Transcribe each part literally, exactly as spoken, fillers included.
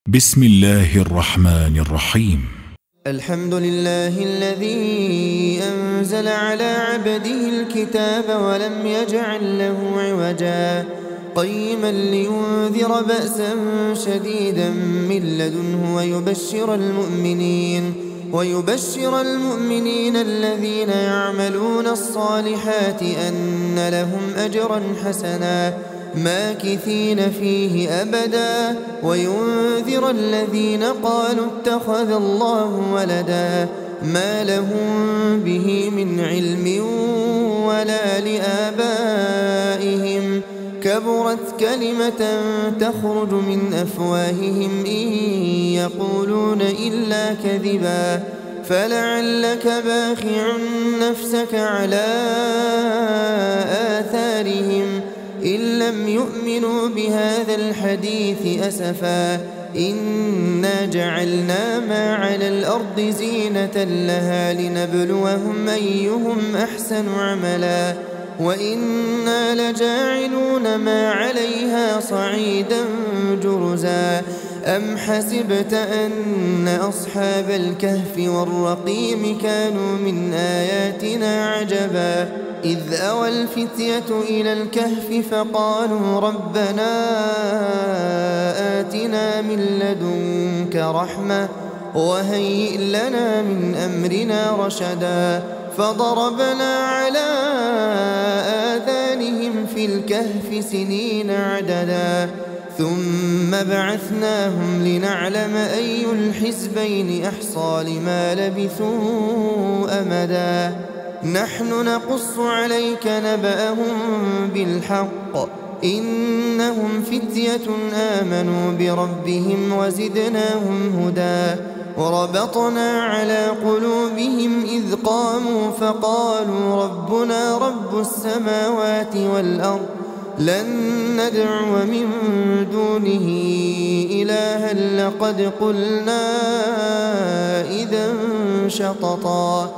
بسم الله الرحمن الرحيم. الحمد لله الذي أنزل على عبده الكتاب ولم يجعل له عوجا قيما لينذر بأسا شديدا من لدنه ويبشر المؤمنين ويبشر المؤمنين الذين يعملون الصالحات أن لهم أجرا حسنا ماكثين فيه أبدا وينذر الذين قالوا اتخذ الله ولدا ما لهم به من علم ولا لآبائهم كبرت كلمة تخرج من أفواههم إن يقولون إلا كذبا فلعلك باخع نفسك على آثارهم إن لم يؤمنوا بهذا الحديث أسفا إنا جعلنا ما على الأرض زينة لها لنبلوهم أيهم أحسن عملا وإنا لجاعلون ما عليها صعيدا جرزا أم حسبت أن أصحاب الكهف والرقيم كانوا من آياتنا عجبا إذ أوى الفتية إلى الكهف فقالوا ربنا آتنا من لدنك رحمة وهيئ لنا من أمرنا رشدا فضربنا على آذانهم في الكهف سنين عددا ثم بعثناهم لنعلم أي الحزبين أحصى لما لبثوا أمدا نحن نقص عليك نبأهم بالحق إنهم فتية آمنوا بربهم وزدناهم هدى وربطنا على قلوبهم إذ قاموا فقالوا ربنا رب السماوات والأرض لن ندعو من دونه إلها لقد قلنا إذا شططا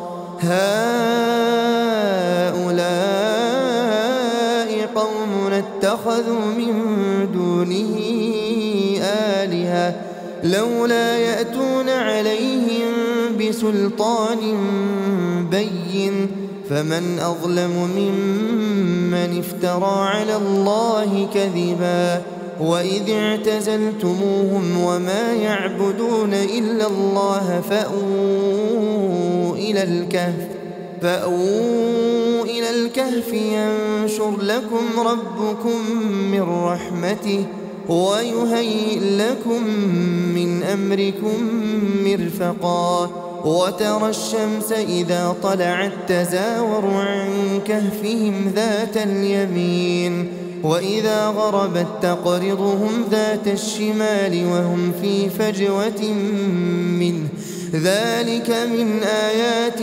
هؤلاء قومنا اتخذوا من دونه آلهة لولا يأتون عليهم بسلطان بين فمن أظلم ممن افترى على الله كذبا وإذ اعتزلتموهم وما يعبدون إلا الله فأووا إلى الكهف فأووا إلى الكهف ينشر لكم ربكم من رحمته ويهيئ لكم من أمركم مرفقا وترى الشمس إذا طلعت تزاور عن كهفهم ذات اليمين وإذا غربت تقرضهم ذات الشمال وهم في فجوة منه ذلك من آيات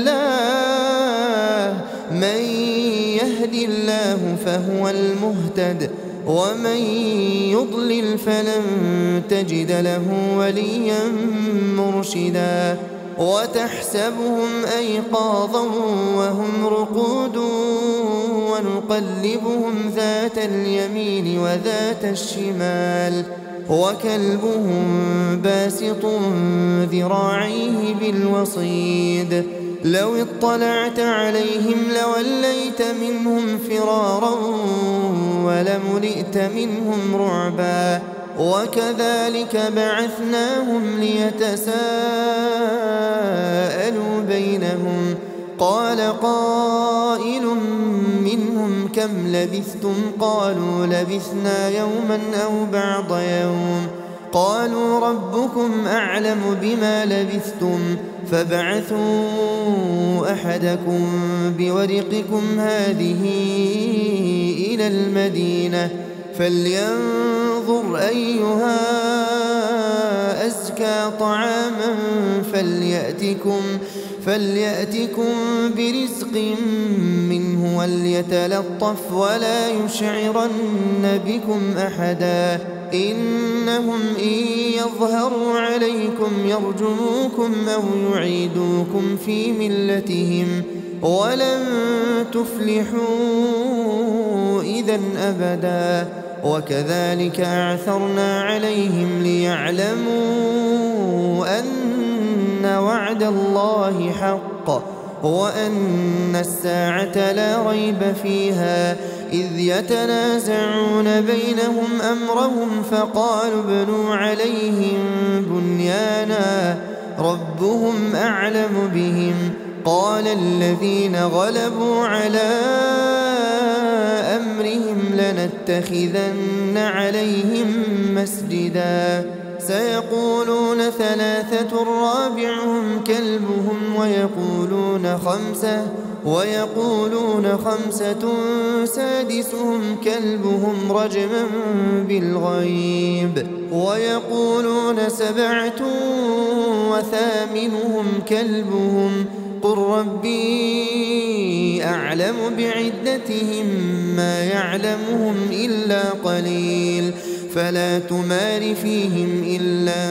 الله من يهد الله فهو المهتد ومن يضلل فلن تجد له وليا مرشدا وتحسبهم أيقاظا وهم رقود ونقلبهم ذات اليمين وذات الشمال وكلبهم باسط ذراعيه بالوصيد لو اطلعت عليهم لوليت منهم فرارا ولملئت منهم رعبا وكذلك بعثناهم ليتساءلوا بينهم قال قائل منهم كم لبثتم قالوا لبثنا يوما أو بعض يوم قالوا ربكم أعلم بما لبثتم فابعثوا أحدكم بورقكم هذه إلى المدينة فلينظر أيها أزكى طعاما فليأتكم فليأتكم برزق منه وليتلطف ولا يشعرن بكم أحدا إنهم إن يظهروا عليكم يرجموكم أو يعيدوكم في ملتهم ولن تفلحوا إذا أبدا وكذلك أعثرنا عليهم ليعلموا أن وعد الله حق وأن الساعة لا ريب فيها إذ يتنازعون بينهم أمرهم فقالوا ابنوا عليهم بنيانا ربهم أعلم بهم قال الذين غلبوا على أمرهم لنتخذن عليهم مسجدا سيقولون ثلاثة رابعهم كلبهم ويقولون خمسة ويقولون خمسة سادسهم كلبهم رجما بالغيب ويقولون سبعة وثامنهم كلبهم قل ربي أعلم بعدتهم ما يعلمهم إلا قليل فلا تمار فيهم إلا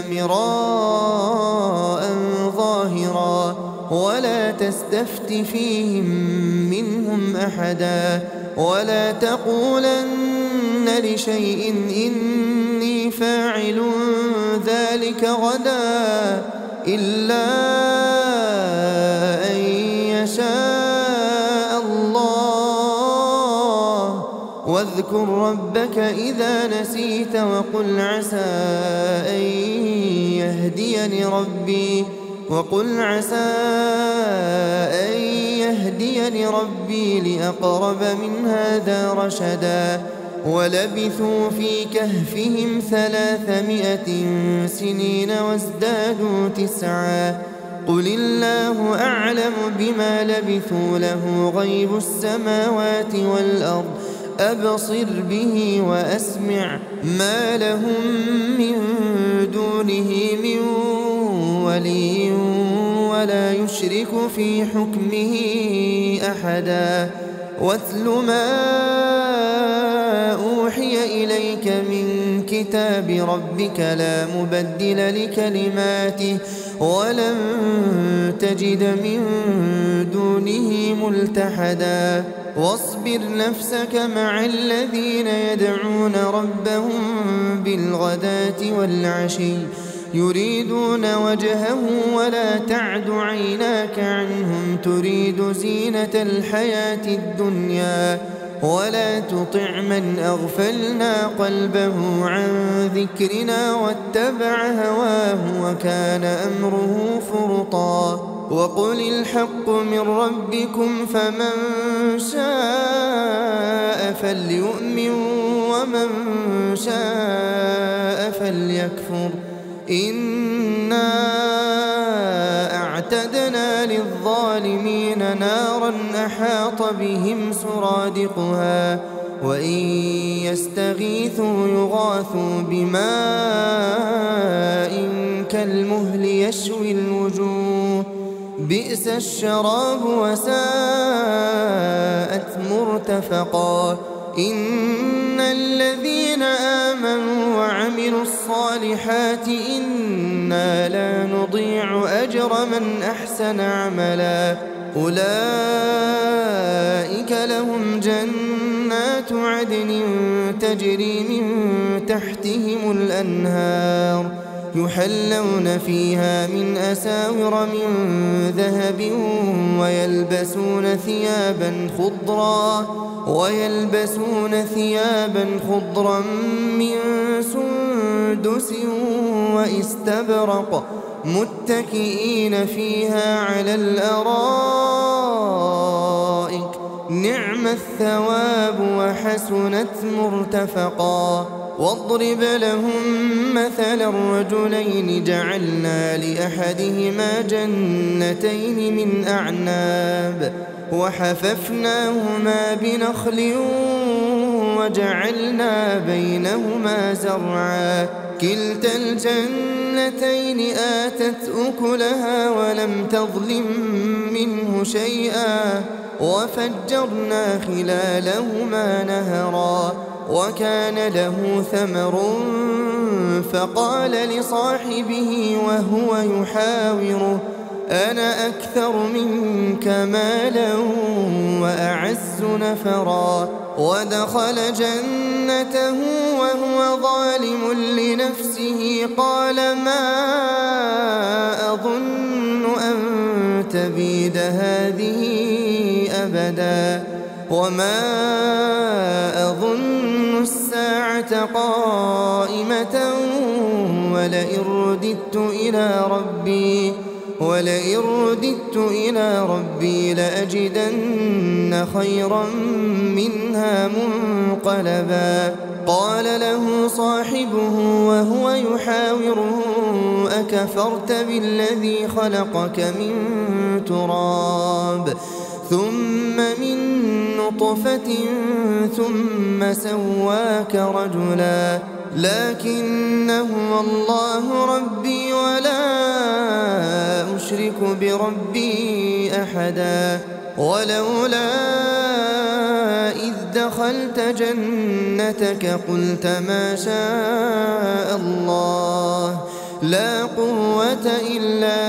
مراء ظاهرا ولا تستفت فيهم منهم أحدا ولا تقولن لشيء إني فاعل ذلك غدا إلا أن يشاء الله واذكر ربك إذا نسيت وقل عسى أن يهديني ربي وقل عسى أن يهديني ربي لأقرب من هذا رشدا ولبثوا في كهفهم ثلاثمائة سنين وازدادوا تسعا قل الله أعلم بما لبثوا له غيب السماوات والأرض أبصر به وأسمع ما لهم من دونه من ولي ولا يشرك في حكمه أحدا واتل ما أوحي إليك من كتاب ربك لا مبدل لكلماته ولن تجد من دونه ملتحدا واصبر نفسك مع الذين يدعون ربهم بالغداة والعشي يريدون وجهه ولا تعد عيناك عنهم تريد زينة الحياة الدنيا ولا تطع من أغفلنا قلبه عن ذكرنا واتبع هواه وكان أمره فرطا وقل الحق من ربكم فمن شاء فليؤمن ومن شاء فليكفر إنا أعتدنا للظالمين نارا أحاط بهم سرادقها وإن يستغيثوا يغاثوا بماء كالمهل يشوي الوجوه بئس الشراب وساءت مرتفقا إن الذين آمنوا وعملوا الصالحات إنا لا نضيع أجر من أحسن عملا أولئك لهم جنات عدن تجري من تحتهم الأنهار يحلون فيها من أساور من ذهب ويلبسون ثيابا خضرا ويلبسون ثيابا خضرا من سندس واستبرق متكئين فيها على الأرائك نعم الثواب وحسنت مرتفقا واضرب لهم مثل الرجلين جعلنا لأحدهما جنتين من أعناب وحففناهما بنخل وجعلنا بينهما زرعا كلتا الجنتين آتت أكلها ولم تظلم منه شيئا وفجرنا خلالهما نهرا وكان له ثمر فقال لصاحبه وهو يحاوره أنا أكثر منك مالا وأعز نفرا ودخل جنته جنته وهو ظالم لنفسه قال ما أظن أن تبيد هذه أبدا وما أظن الساعة قائمة ولئن رددت إلى ربي ولئن رددت إلى ربي لأجدن خيرا منها منقلبا قال له صاحبه وهو يحاوره أكفرت بالذي خلقك من تراب ثم من نطفة ثم سواك رجلا لكن هو الله ربي ولا أشرك بربي أحدا ولولا إذ دخلت جنتك قلت ما شاء الله لا قوة إلا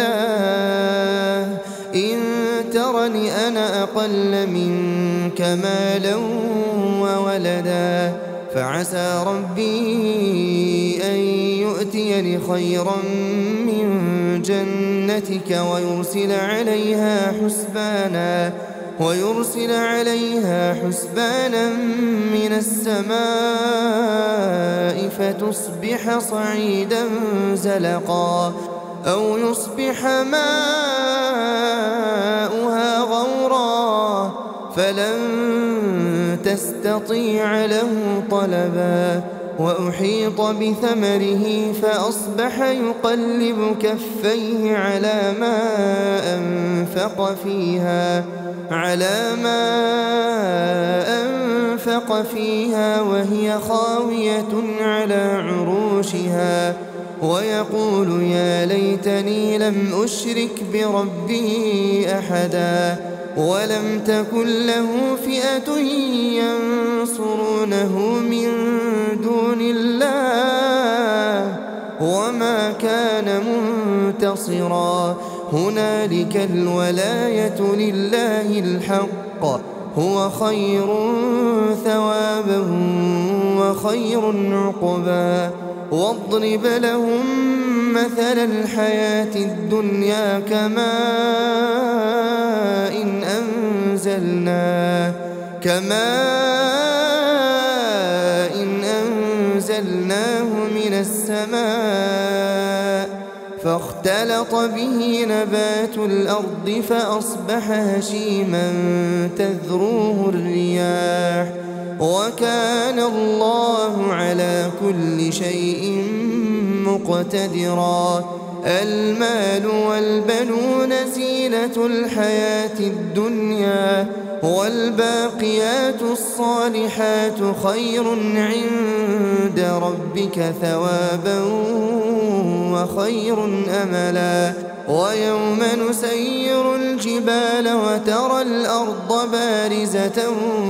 بالله إن ترني أنا أقل منك مالا وولدا فعسى ربي أن يؤتيني خيرا من جنتك ويرسل عليها حسبانا ويرسل عليها حسبانا من السماء فتصبح صعيدا زلقا أو يصبح ماؤها غورا فلن تستطيع له طلبا وأحيط بثمره فأصبح يقلب كفيه على ما أنفق فيها على ما أنفق فيها وهي خاوية على عروشها ويقول يا ليتني لم أشرك بربي أحدا ولم تكن له فئة ينصرونه من دون الله وما كان منتصرا هنالك الولاية لله الحق هو خير ثوابا وخير عقبا واضرب لهم مثل الحياة الدنيا كماء إن أنزلناه كماء إن أنزلناه من السماء فاختلط به نبات الأرض فأصبح هشيما تذروه الرياح وكان الله على كل شيء مقتدرا المال والبنون زينة الحياة الدنيا والباقيات الصالحات خير عند ربك ثوابا وخير أملا ويوم نسير الجبال وترى الأرض بارزة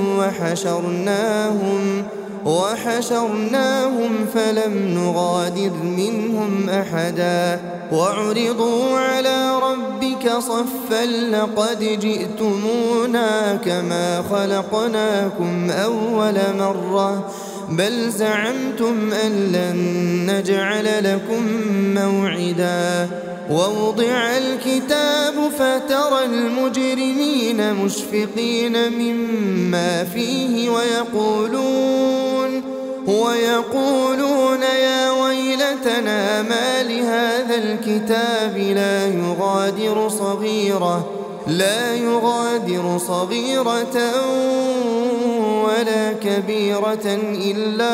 وحشرناهم وحشرناهم فلم نغادر منهم أحدا وعرضوا على ربك صفا لقد جئتمونا كما خلقناكم أول مرة بل زعمتم أن لن نجعل لكم موعدا ووضع الكتاب فترى المجرمين مشفقين مما فيه ويقولون ويقولون يا ويلتنا ما لهذا الكتاب لا يغادر صغيرة لا يغادر صغيرة ولا كبيرة إلا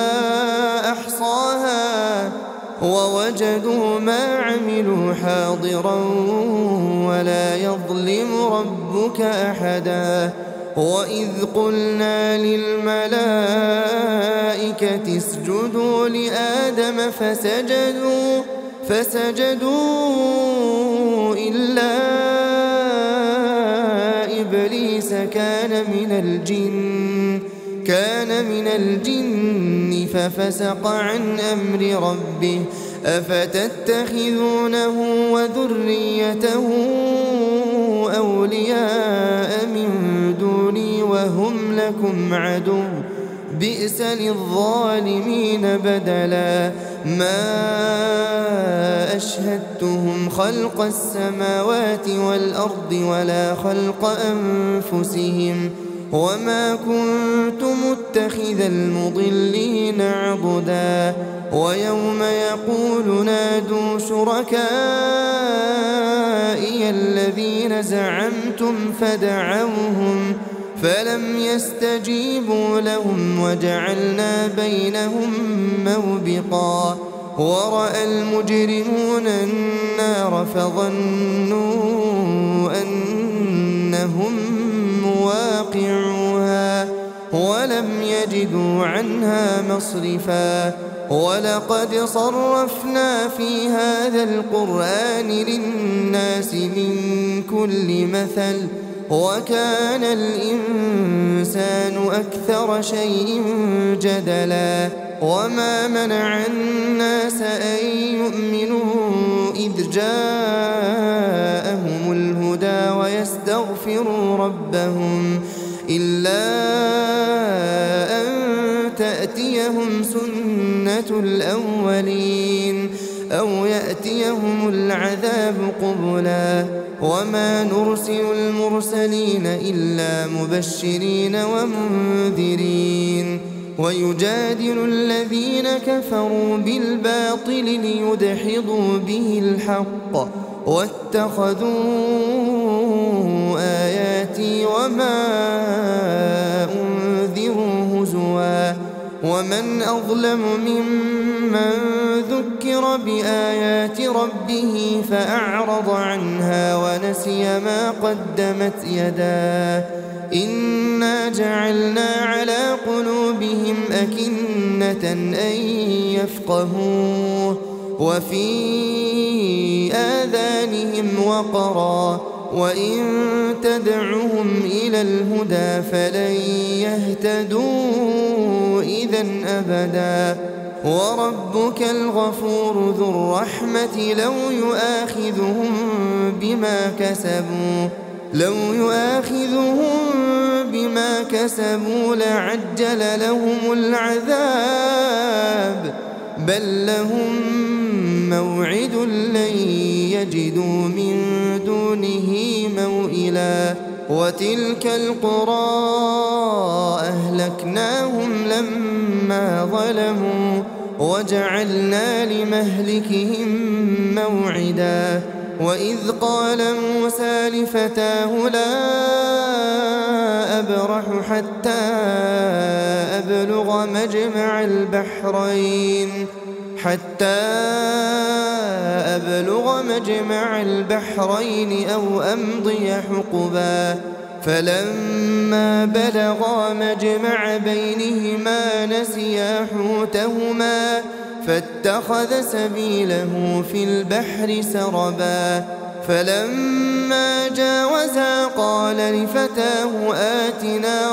أحصاها ووجدوا ما عملوا حاضرا ولا يظلم ربك أحدا وإذ قلنا للملائكة اسجدوا لآدم فسجدوا فسجدوا إلا إبليس كان من الجن كان من الجن ففسق عن أمر ربه أفتتخذونه وذريته أولياء من دوني وهم لكم عدو بئس للظالمين بدلا ما أشهدتهم خلق السماوات والأرض ولا خلق أنفسهم وما كنت متخذ المضلين عضدا ويوم يقول نادوا شركائي الذين زعمتم فدعوهم فلم يستجيبوا لهم وجعلنا بينهم موبقا ورأى المجرمون النار فظنوا أنهم مواقعوها ولم يجدوا عنها مصرفا ولقد صرفنا في هذا القرآن للناس من كل مثل وكان الإنسان أكثر شيء جدلا وما منع الناس أن يؤمنوا إذ جاءهم الهدى ويستغفروا ربهم إلا أن تأتيهم سنة الأولين أو يأتيهم العذاب قبلا وما نرسل المرسلين إلا مبشرين ومنذرين ويجادل الذين كفروا بالباطل ليدحضوا به الحق واتخذوا آياتي وما أنذروا هزوا ومن أظلم ممن ذكر بآيات ربه فأعرض عنها ونسي ما قدمت يداه إنا جعلنا على قلوبهم أكنة أن يفقهوه وفي آذانهم وقرا وإن تدعهم إلى الهدى فلن يهتدوا إذا أبدا وربك الغفور ذو الرحمة لو يؤاخذهم بما كسبوا لو يؤاخذهم بما كسبوا لعجل لهم العذاب بل لهم موعد لن يجدوا من دونه موئلا وتلك القرى أهلكناهم لما ظلموا وجعلنا لمهلكهم موعدا وإذ قال موسى لفتاه لا أبرح حتى أبلغ مجمع البحرين حتى أبلغ مجمع البحرين أو أمضي حقبا فلما بلغا مجمع بينهما نسيا حوتهما فاتخذ سبيله في البحر سربا فلما جاوزا قال لفتاه آتنا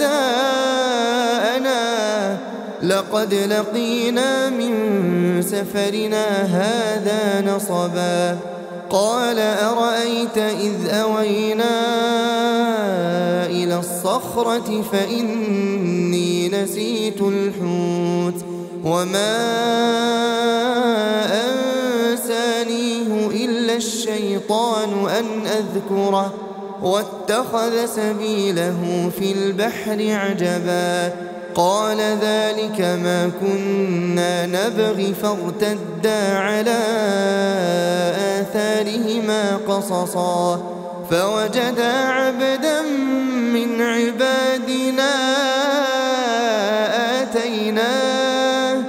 غداءنا لقد لقينا من سفرنا هذا نصبا قال أرأيت إذ أوينا إلى الصخرة فإني نسيت الحوت وما أنسانيه إلا الشيطان أن أذكره واتخذ سبيله في البحر عجبا قال ذلك ما كنا نبغي فارتدا على آثارهما قصصا فوجدا عبدا من عبادنا آتيناه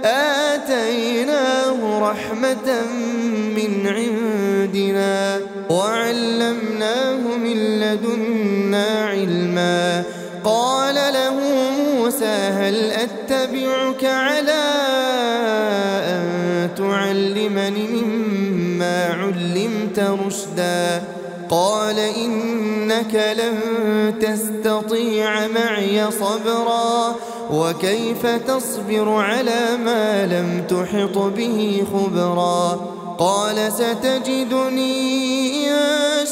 آتيناه رحمة من عندنا وعلمناه من لدنا علما قال له موسى هل أتبعك على أن تعلمني مما علمت رشدا قال إنك لن تستطيع معي صبرا وكيف تصبر على ما لم تحط به خبرا قال ستجدني إن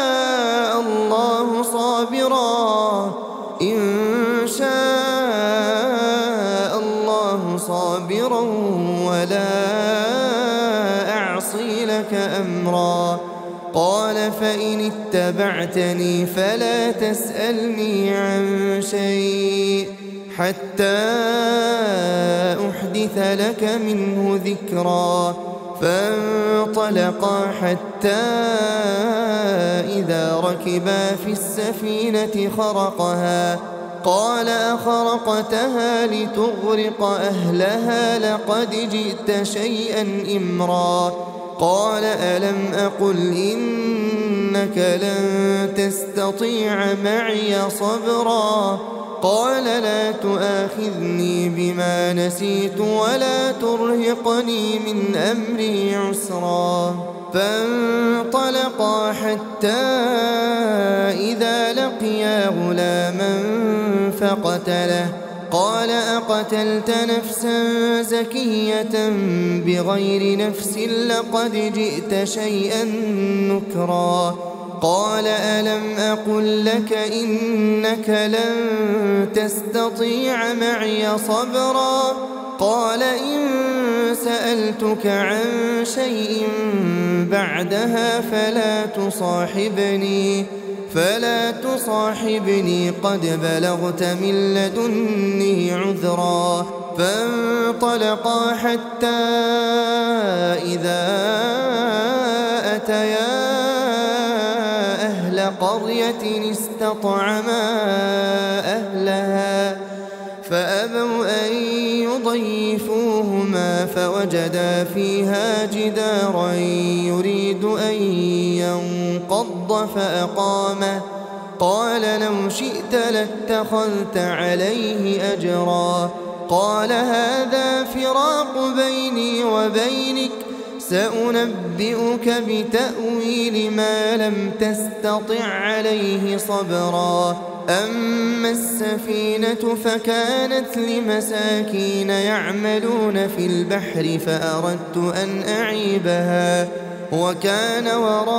شاء الله صابرا إن شاء معك أمرا. قال فإن اتبعتني فلا تسألني عن شيء حتى أحدث لك منه ذكرا. فانطلقا حتى إذا ركبا في السفينة خرقها قال أخرقتها لتغرق أهلها لقد جئت شيئا إمرا. قال ألم أقل إنك لن تستطيع معي صبرا. قال لا تؤاخذني بما نسيت ولا ترهقني من أمري عسرا. فانطلقا حتى إذا لقيا غلاما فقتله. قال أقتلت نفسا زكية بغير نفس لقد جئت شيئا نكرا. قال ألم أقل لك إنك لن تستطيع معي صبرا. قال إن سألتك عن شيء بعدها فلا تصاحبني فلا تصاحبني قد بلغت من لدني عذرا. فانطلقا حتى إذا أتيا أهل قرية استطعما أهلها فأبوا أن يضيفوهما فوجدا فيها جدارا يريد أن ينقض فأقامه. قال لو شئت لاتخذت عليه أجرا. قال هذا فراق بيني وبينك سأنبئك بتأويل ما لم تستطع عليه صبرا. أما السفينة فكانت لمساكين يعملون في البحر فأردت أن أعيبها وكان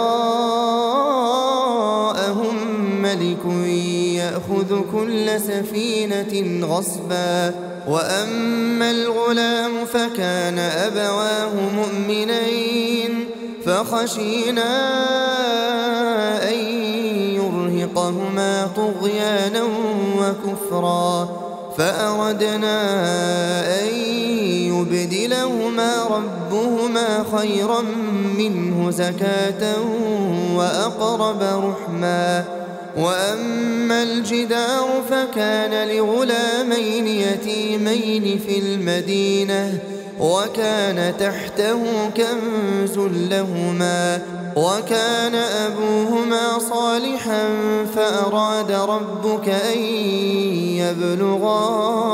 وراءهم ملك يأخذ كل سفينة غصبا. وأما الغلام فكان أبواه مؤمنين فخشينا أن يرهقهما طغيانا وكفرا. فأردنا أن يبدلهما ربهما خيرا منه زكاة وأقرب رحما. وأما الجدار فكان لغلامين يتيمين في المدينة وكان تحته كنز لهما وكان أبوهما صالحا فأراد ربك أن يبلغا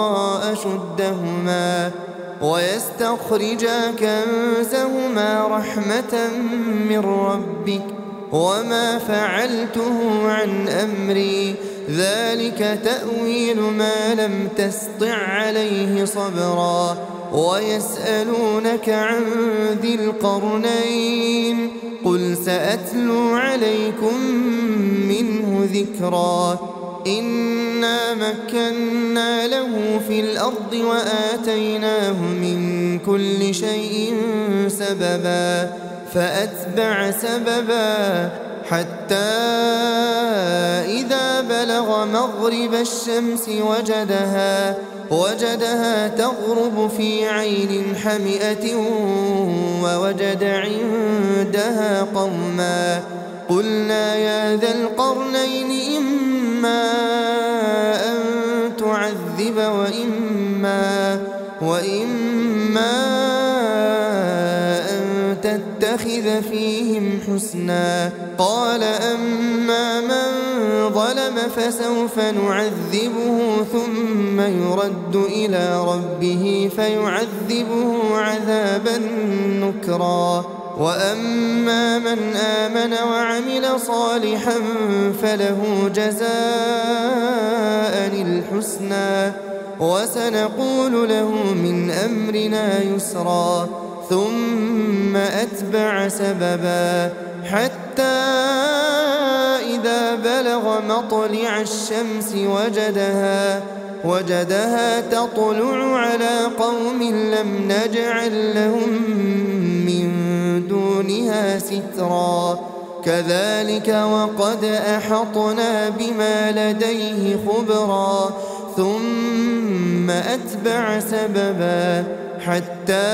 أشدهما ويستخرجا كنزهما رحمة من ربك وما فعلته عن أمري ذلك تأويل ما لم تسطع عليه صبرا. ويسألونك عن ذي القرنين قل سأتلو عليكم منه ذكرا. إنا مكنا له في الأرض وآتيناه من كل شيء سببا فأتبع سببا حتى إذا بلغ مغرب الشمس وجدها وجدها تغرب في عين حمئة ووجد عندها قوما. قلنا يا ذا القرنين إما أن تعذب وإما وإما أن تتخذ فيهم حسنا. قال أما من ظلم فسوف نعذبه ثم يرد إلى ربه فيعذبه عذابا نكرا. وأما من آمن وعمل صالحا فله جزاء الحسنى وسنقول له من أمرنا يسرا. ثم أتبع سببا حتى إذا بلغ مطلع الشمس وجدها وجدها تطلع على قوم لم نجعل لهم من دون دونها سترا كذلك وقد أحطنا بما لديه خبرا ثم أتبع سببا حتى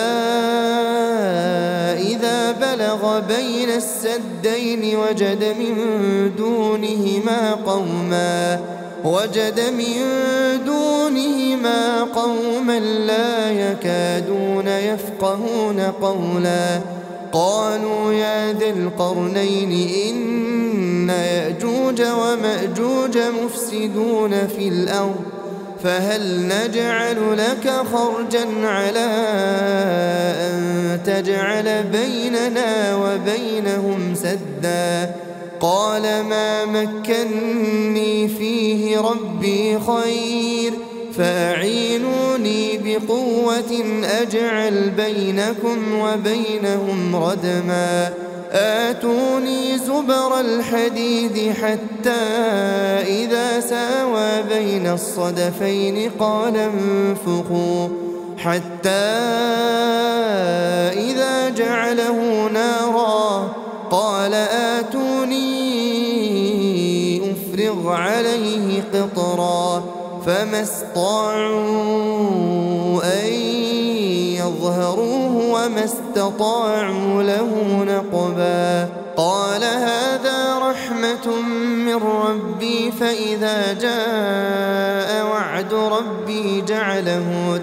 إذا بلغ بين السدين وجد من دونهما قوما وجد من دونهما قوما لا يكادون يفقهون قولا قالوا يا ذا القرنين إن يأجوج ومأجوج مفسدون في الأرض فهل نجعل لك خرجا على أن تجعل بيننا وبينهم سدا قال ما مكني فيه ربي خير فأعينوني بقوة أجعل بينكم وبينهم ردما آتوني زبر الحديد حتى إذا ساوى بين الصدفين قال انفخوا حتى إذا جعله نارا قال آتوني أفرغ عليه قطرا فما استطاعوا أن يظهروه وما استطاعوا له نقبا قال هذا رحمة من ربي فإذا جاء وعد ربي جعله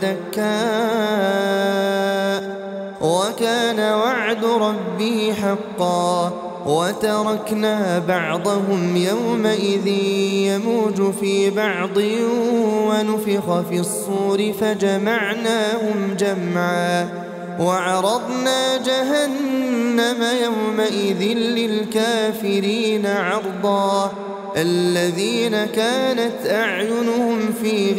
دكاء وكان وعد ربي حقا وتركنا بعضهم يومئذ يموج في بعض ونفخ في الصور فجمعناهم جمعا وعرضنا جهنم يومئذ للكافرين عرضا الذين كانت أعينهم في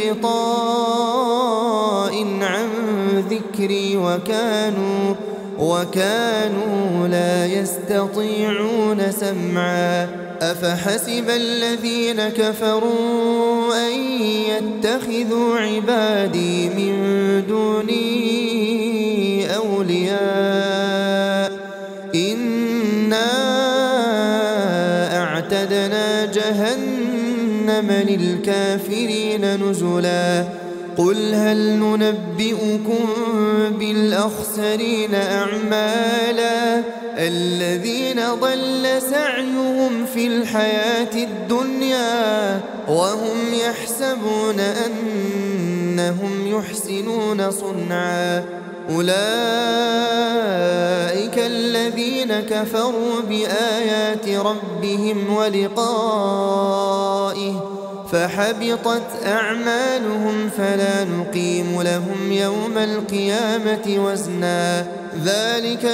غطاء عن ذكري وكانوا وكانوا لا يستطيعون سمعا أفحسب الذين كفروا أن يتخذوا عبادي من دوني أولياء إنا أعتدنا جهنم للكافرين نزلا قل هل ننبئكم بالأخسرين أعمالا الذين ضل سعيهم في الحياة الدنيا وهم يحسبون أنهم يحسنون صنعا أولئك الذين كفروا بآيات ربهم ولقائه فحبطت أعمالهم فلا نقيم لهم يوم القيامة وزنا ذلك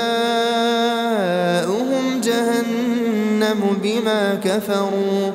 جزاؤهم جهنم بما كفروا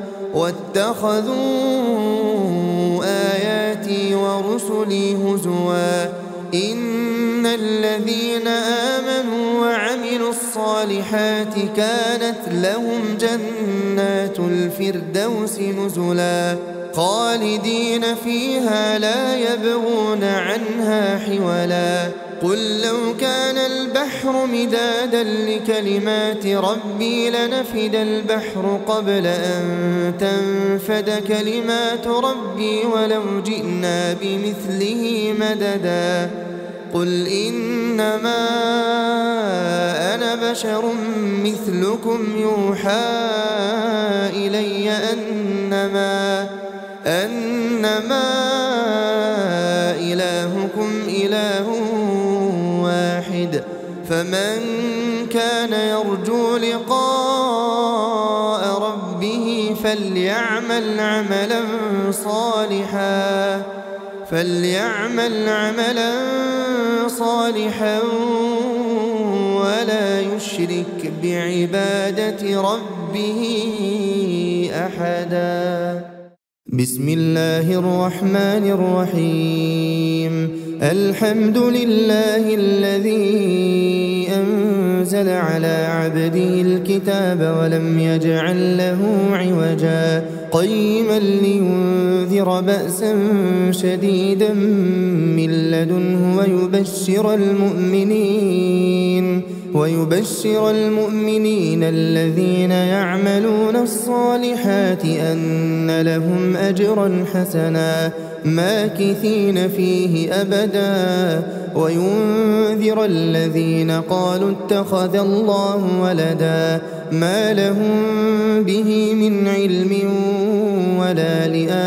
واتخذوا آياتي ورسلي هزوا إن الذين آمنوا وعملوا الصالحات كانت لهم جنات الفردوس نزلا خالدين فيها لا يبغون عنها حولا قل لو كان البحر مدادا لكلمات ربي لنفد البحر قبل أن تنفد كلمات ربي ولو جئنا بمثله مددا قل إنما أنا بشر مثلكم يوحى إلي أنما أنما إلهكم إله واحد فمن كان يرجو لقاء ربه فليعمل عملا صالحا فليعمل عملا صالحا ولا يشرك بعبادة ربه أحدا بسم الله الرحمن الرحيم الحمد لله الذي أنزل على عبده الكتاب ولم يجعل له عوجا قيما لينذر بأسا شديدا من لدنه ويبشر المؤمنين ويبشر المؤمنين الذين يعملون الصالحات أن لهم أجرا حسنا ماكثين فيه أبدا، وينذر الذين قالوا اتخذ الله ولدا ما لهم به من علم ولا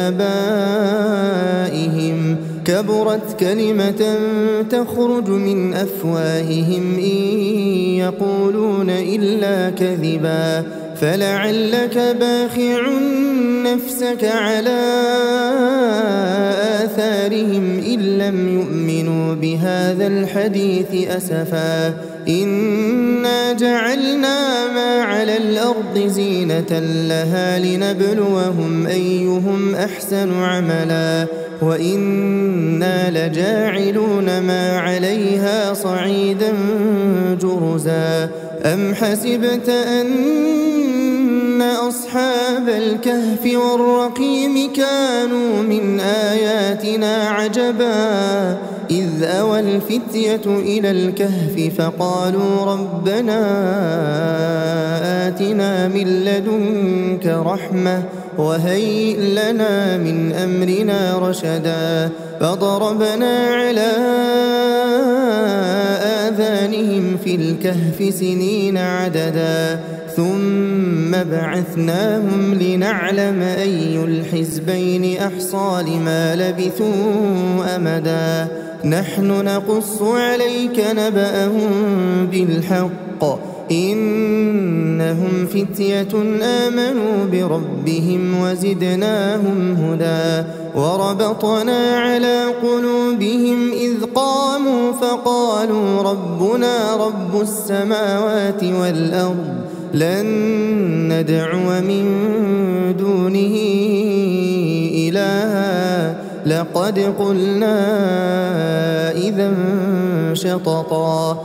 لآبائهم، كبرت كلمة تخرج من أفواههم إن يقولون إلا كذبا، فلعلك باخع نفسك على آثارهم إن لم يؤمنوا بهذا الحديث أسفا. إنا جعلنا ما على الأرض زينة لها لنبلوهم أيهم أحسن عملا، وإنا لجاعلون ما عليها صعيدا جرزا. أم حسبت أن أصحاب الكهف والرقيم كانوا من آياتنا عجبا، إذ أوى الفتية إلى الكهف فقالوا ربنا آتنا من لدنك رحمة وهيئ لنا من أمرنا رشدا، فضربنا على آذانهم في الكهف سنين عددا، ثم بعثناهم لنعلم أي الحزبين أحصى لما لبثوا أمدا. نحن نقص عليك نبأهم بالحق، إنهم فتية آمنوا بربهم وزدناهم هدى، وربطنا على قلوبهم إذ قاموا فقالوا ربنا رب السماوات والأرض لن ندعو من دونه إلها لقد قلنا إذا شططا.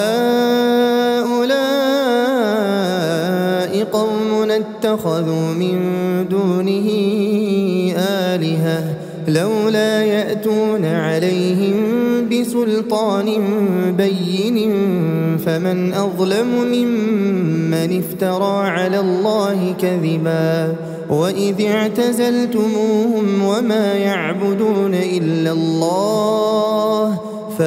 هؤلاء قوم اتخذوا من دونه آلهة لولا يأتون عليهم بسلطان بين، فمن أظلم ممن افترى على الله كذبا. وإذ اعتزلتموهم وما يعبدون إلا الله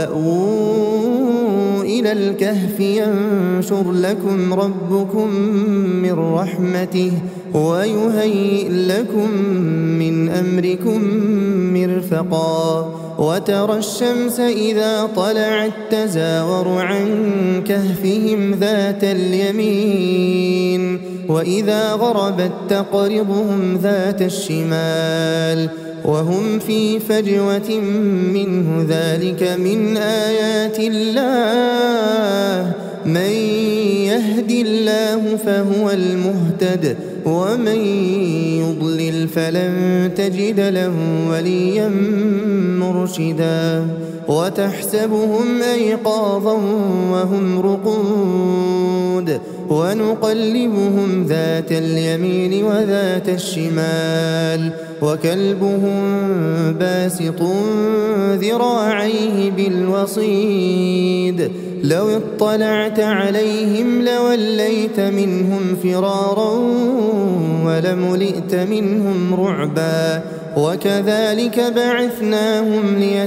فأووا إلى الكهف ينشر لكم ربكم من رحمته ويهيئ لكم من أمركم مرفقا. وترى الشمس إذا طلعت تزاور عن كهفهم ذات اليمين، وإذا غربت تقرضهم ذات الشمال، وهم في فجوة منه، ذلك من آيات الله. من يهد الله فهو المهتد، ومن يضلل فلن تجد له وليا مرشدا. وتحسبهم أيقاظا وهم رقود، ونقلبهم ذات اليمين وذات الشمال، وكلبهم باسط ذراعيه بالوصيد. لو اطلعت عليهم لوليت منهم فرارا ولملئت منهم رعبا. وكذلك بعثناهم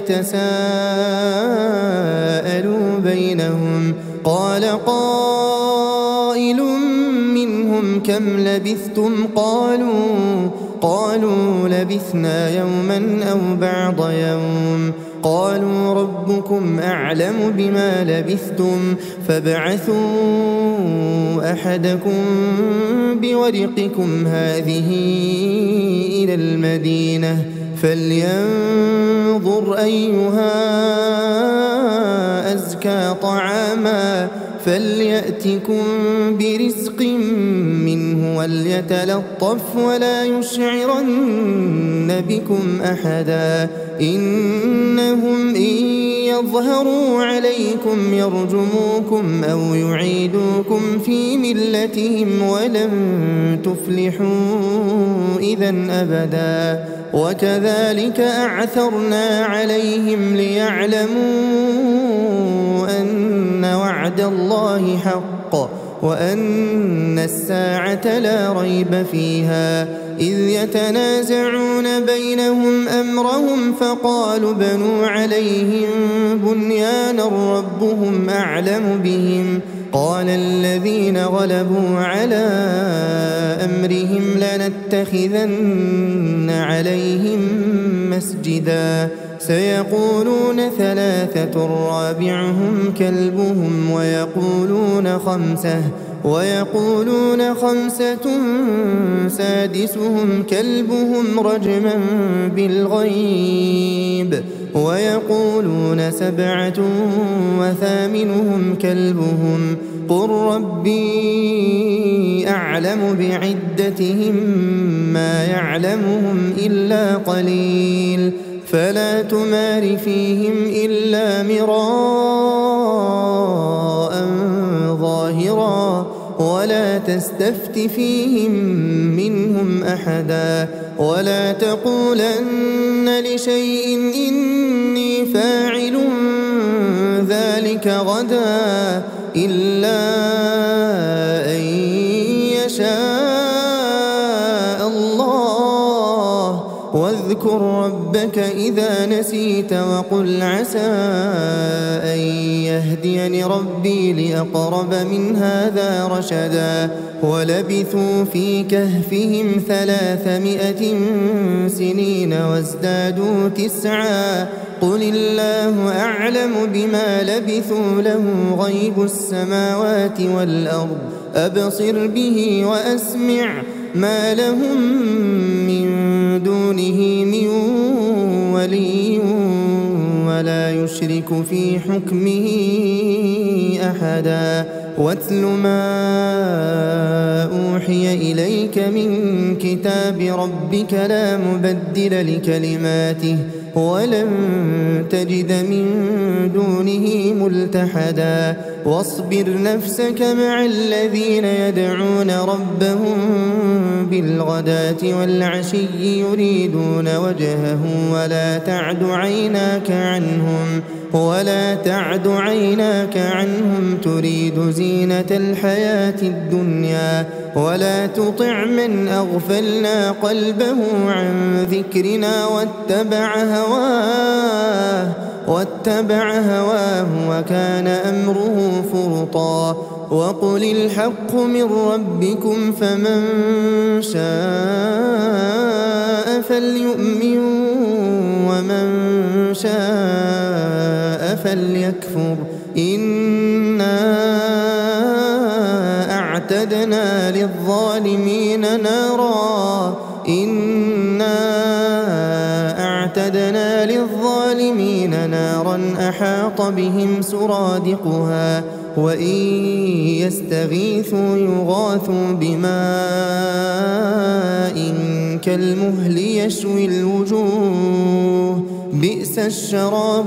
ليتساءلوا بينهم، قال قائل منهم كم لبثتم؟ قالوا قالوا لبثنا يوما أو بعض يوم. قالوا ربكم أعلم بما لبثتم فابعثوا أحدكم بورقكم هذه إلى المدينة فلينظر أيها أزكى طعاما فليأتكم برزق منه وليتلطف ولا يشعرن بكم أحدا. إنهم إن يظهروا عليكم يرجموكم أو يعيدوكم في ملتهم ولن تفلحوا إذا أبدا. وكذلك أعثرنا عليهم ليعلموا أن وأن وعد الله حق وأن الساعة لا ريب فيها إذ يتنازعون بينهم أمرهم فقالوا بنوا عليهم بنيانا ربهم أعلم بهم قال الذين غلبوا على أمرهم لنتخذن عليهم مسجدا سيقولون ثلاثة رابعهم كلبهم ويقولون خمسة ويقولون خمسة سادسهم كلبهم رجما بالغيب ويقولون سبعة وثامنهم كلبهم قل ربي أعلم بعدتهم ما يعلمهم إلا قليل فلا تمار فيهم إلا مراء ظاهرا ولا تستفت فيهم منهم أحدا ولا تقولن لشيء إني فاعل ذلك غدا إلا أن يشاء الله واذكر ربك إذا نسيت وقل عسى أن يهديني ربي لأقرب من هذا رشدا ولبثوا في كهفهم ثلاثمائة سنين وازدادوا تسعا قل الله أعلم بما لبثوا له غيب السماوات والأرض أبصر به وأسمع ما لهم من دونه من ولي ولا يشرك في حكمه أحدا واتل ما أوحي إليك من كتاب ربك لا مبدل لكلماته ولن تجد من دونه ملتحدا واصبر نفسك مع الذين يدعون ربهم بالغداة والعشي يريدون وجهه ولا تعد عيناك عنهم ولا تعد عيناك عنهم تريد زينة الحياة الدنيا ولا تطع من أغفلنا قلبه عن ذكرنا واتبع هواه واتبع هواه وكان أمره فرطا وقل الحق من ربكم فمن شاء فليؤمن ومن شاء فليكفر إنا أعتدنا للظالمين نارا إنا أعتدنا للظالمين نارا أحاط بهم سرادقها وإن يستغيثوا يغاثوا بماء كالمهل يشوي الوجوه بئس الشراب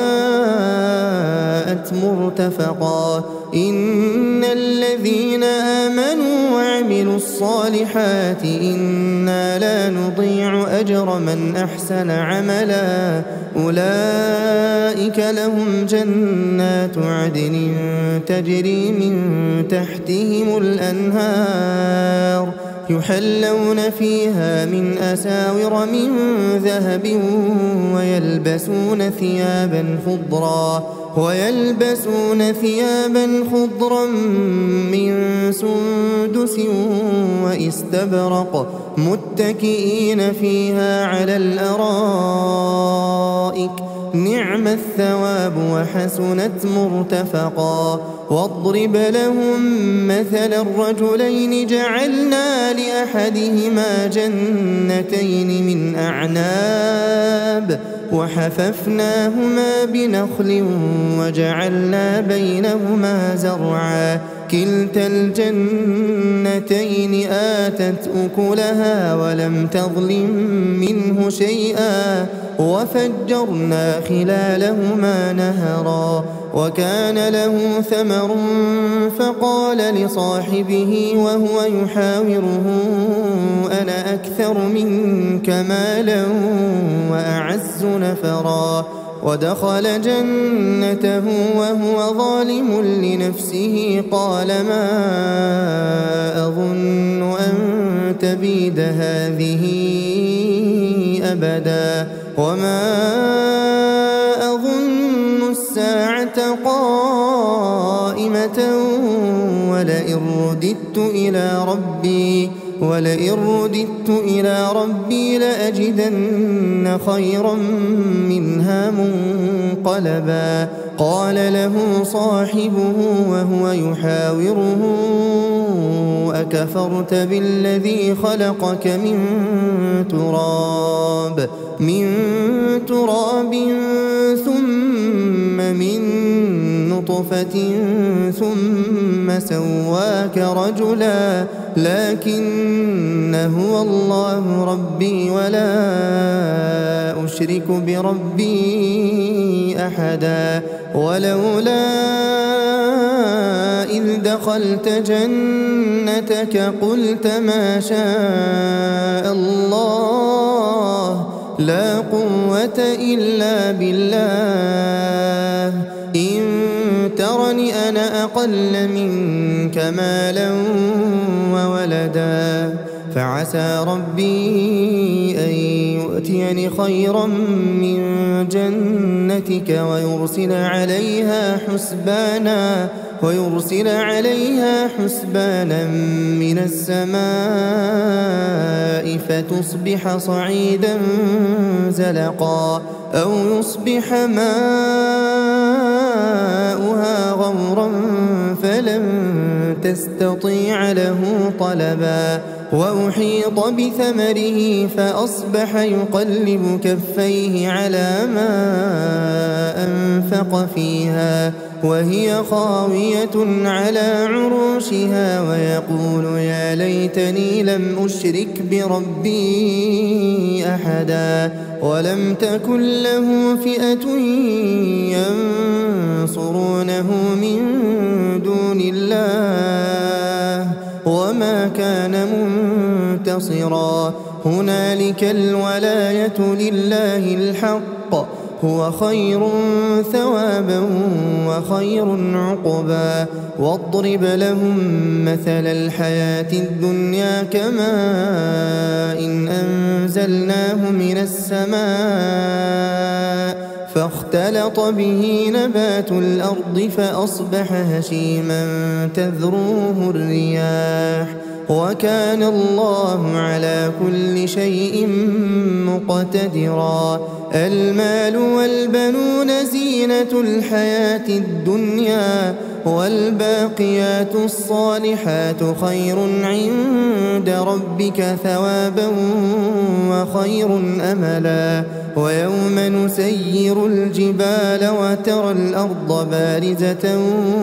وساءت مرتفقا إن الذين آمنوا وعملوا الصالحات إنا لا نضيع أجر من أحسن عملا أولئك لهم جنات عدن تجري من تحتهم الأنهار يحلون فيها من أساور من ذهب ويلبسون ثيابا خضرا ويلبسون ثيابا خضرا من سندس واستبرق متكئين فيها على الأرائك نعم الثواب وحسنت مرتفقا واضرب لهم مثل الرجلين جعلنا لأحدهما جنتين من أعناب وحففناهما بنخل وجعلنا بينهما زرعا كلتا الجنتين آتت أكلها ولم تظلم منه شيئا وفجرنا خلالهما نهرا وكان له ثمر فقال لصاحبه وهو يحاوره أنا أكثر منك مالا وأعز نفرا ودخل جنته وهو ظالم لنفسه قال ما أظن أن تبيد هذه أبدا وما أظن الساعة قائمة ولئن رددت إلى ربي ولئن رددت إلى ربي لأجدن خيرا منها منقلبا قال له صاحبه وهو يحاوره أكفرت بالذي خلقك من تراب من تراب ثم من نطفة ثم سواك رجلا لكن هو الله ربي ولا أشرك بربي أحدا ولولا إذ دخلت جنتك قلت ما شاء الله لا قوة إلا بالله إن ترني أنا أقل منك مالا وولدا فعسى ربي أن يؤتيني خيرا من جنتك ويرسل عليها حسبانا ويرسل عليها حسبانا من السماء فتصبح صعيدا زلقا أو يصبح ماؤها غورا فلن تستطيع له طلبا وأحيط بثمره فأصبح يقلب كفيه على ما أنفق فيها وهي خاوية على عروشها ويقول يا ليتني لم أشرك بربي أحدا ولم تكن له فئة ينصرونه من دون الله وما كان منتصرا هنالك الولاية لله الحق هو خير ثوابا وخير عقبا واضرب لهم مثل الحياة الدنيا كماء إن أنزلناه من السماء فاختلط به نبات الأرض فأصبح هشيما تذروه الرياح وكان الله على كل شيء مقتدرا المال والبنون زينة الحياة الدنيا والباقيات الصالحات خير عند ربك ثوابا وخير أملا ويوم نسير الجبال وترى الأرض بارزة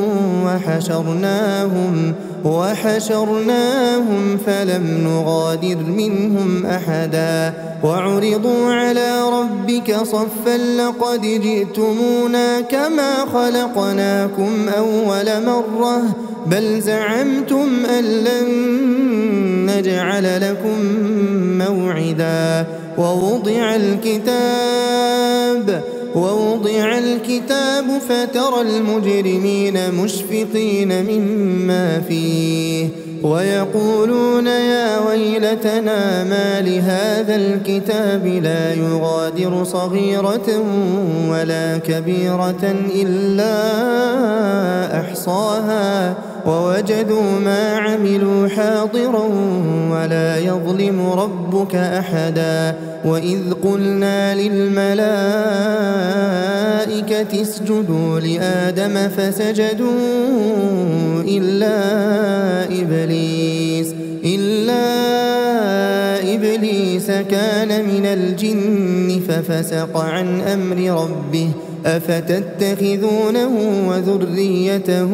وحشرناهم وحشرناهم فلم نغادر منهم أحدا وعرضوا على ربك صفا لقد جئتمونا كما خلقناكم أول مرة بل زعمتم أن لن نجعل لكم موعدا ووضع الكتاب ووضع الكتاب فترى المجرمين مشفقين مما فيه ويقولون يا ويلتنا ما لهذا الكتاب لا يغادر صغيرة ولا كبيرة إلا أحصاها ووجدوا ما عملوا حاضرا ولا يظلم ربك أحدا وإذ قلنا للملائكة اسجدوا لآدم فسجدوا إلا إبليس إلا إبليس كان من الجن ففسق عن أمر ربه أفتتخذونه وذريته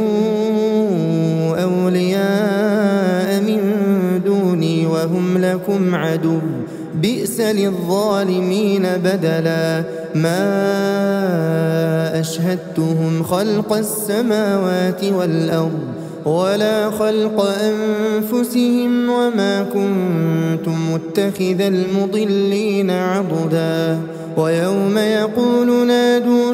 أولياء من دوني وهم لكم عدو بئس للظالمين بدلا ما أشهدتهم خلق السماوات والأرض ولا خلق أنفسهم وما كنت متخذ المضلين عضدا ويوم يقول نادوا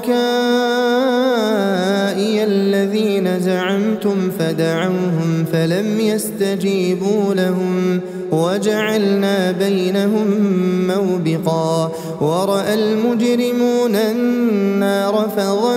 شركائي الذين زعمتم فدعوهم فلم يستجيبوا لهم وجعلنا بينهم موبقا ورأى المجرمون النار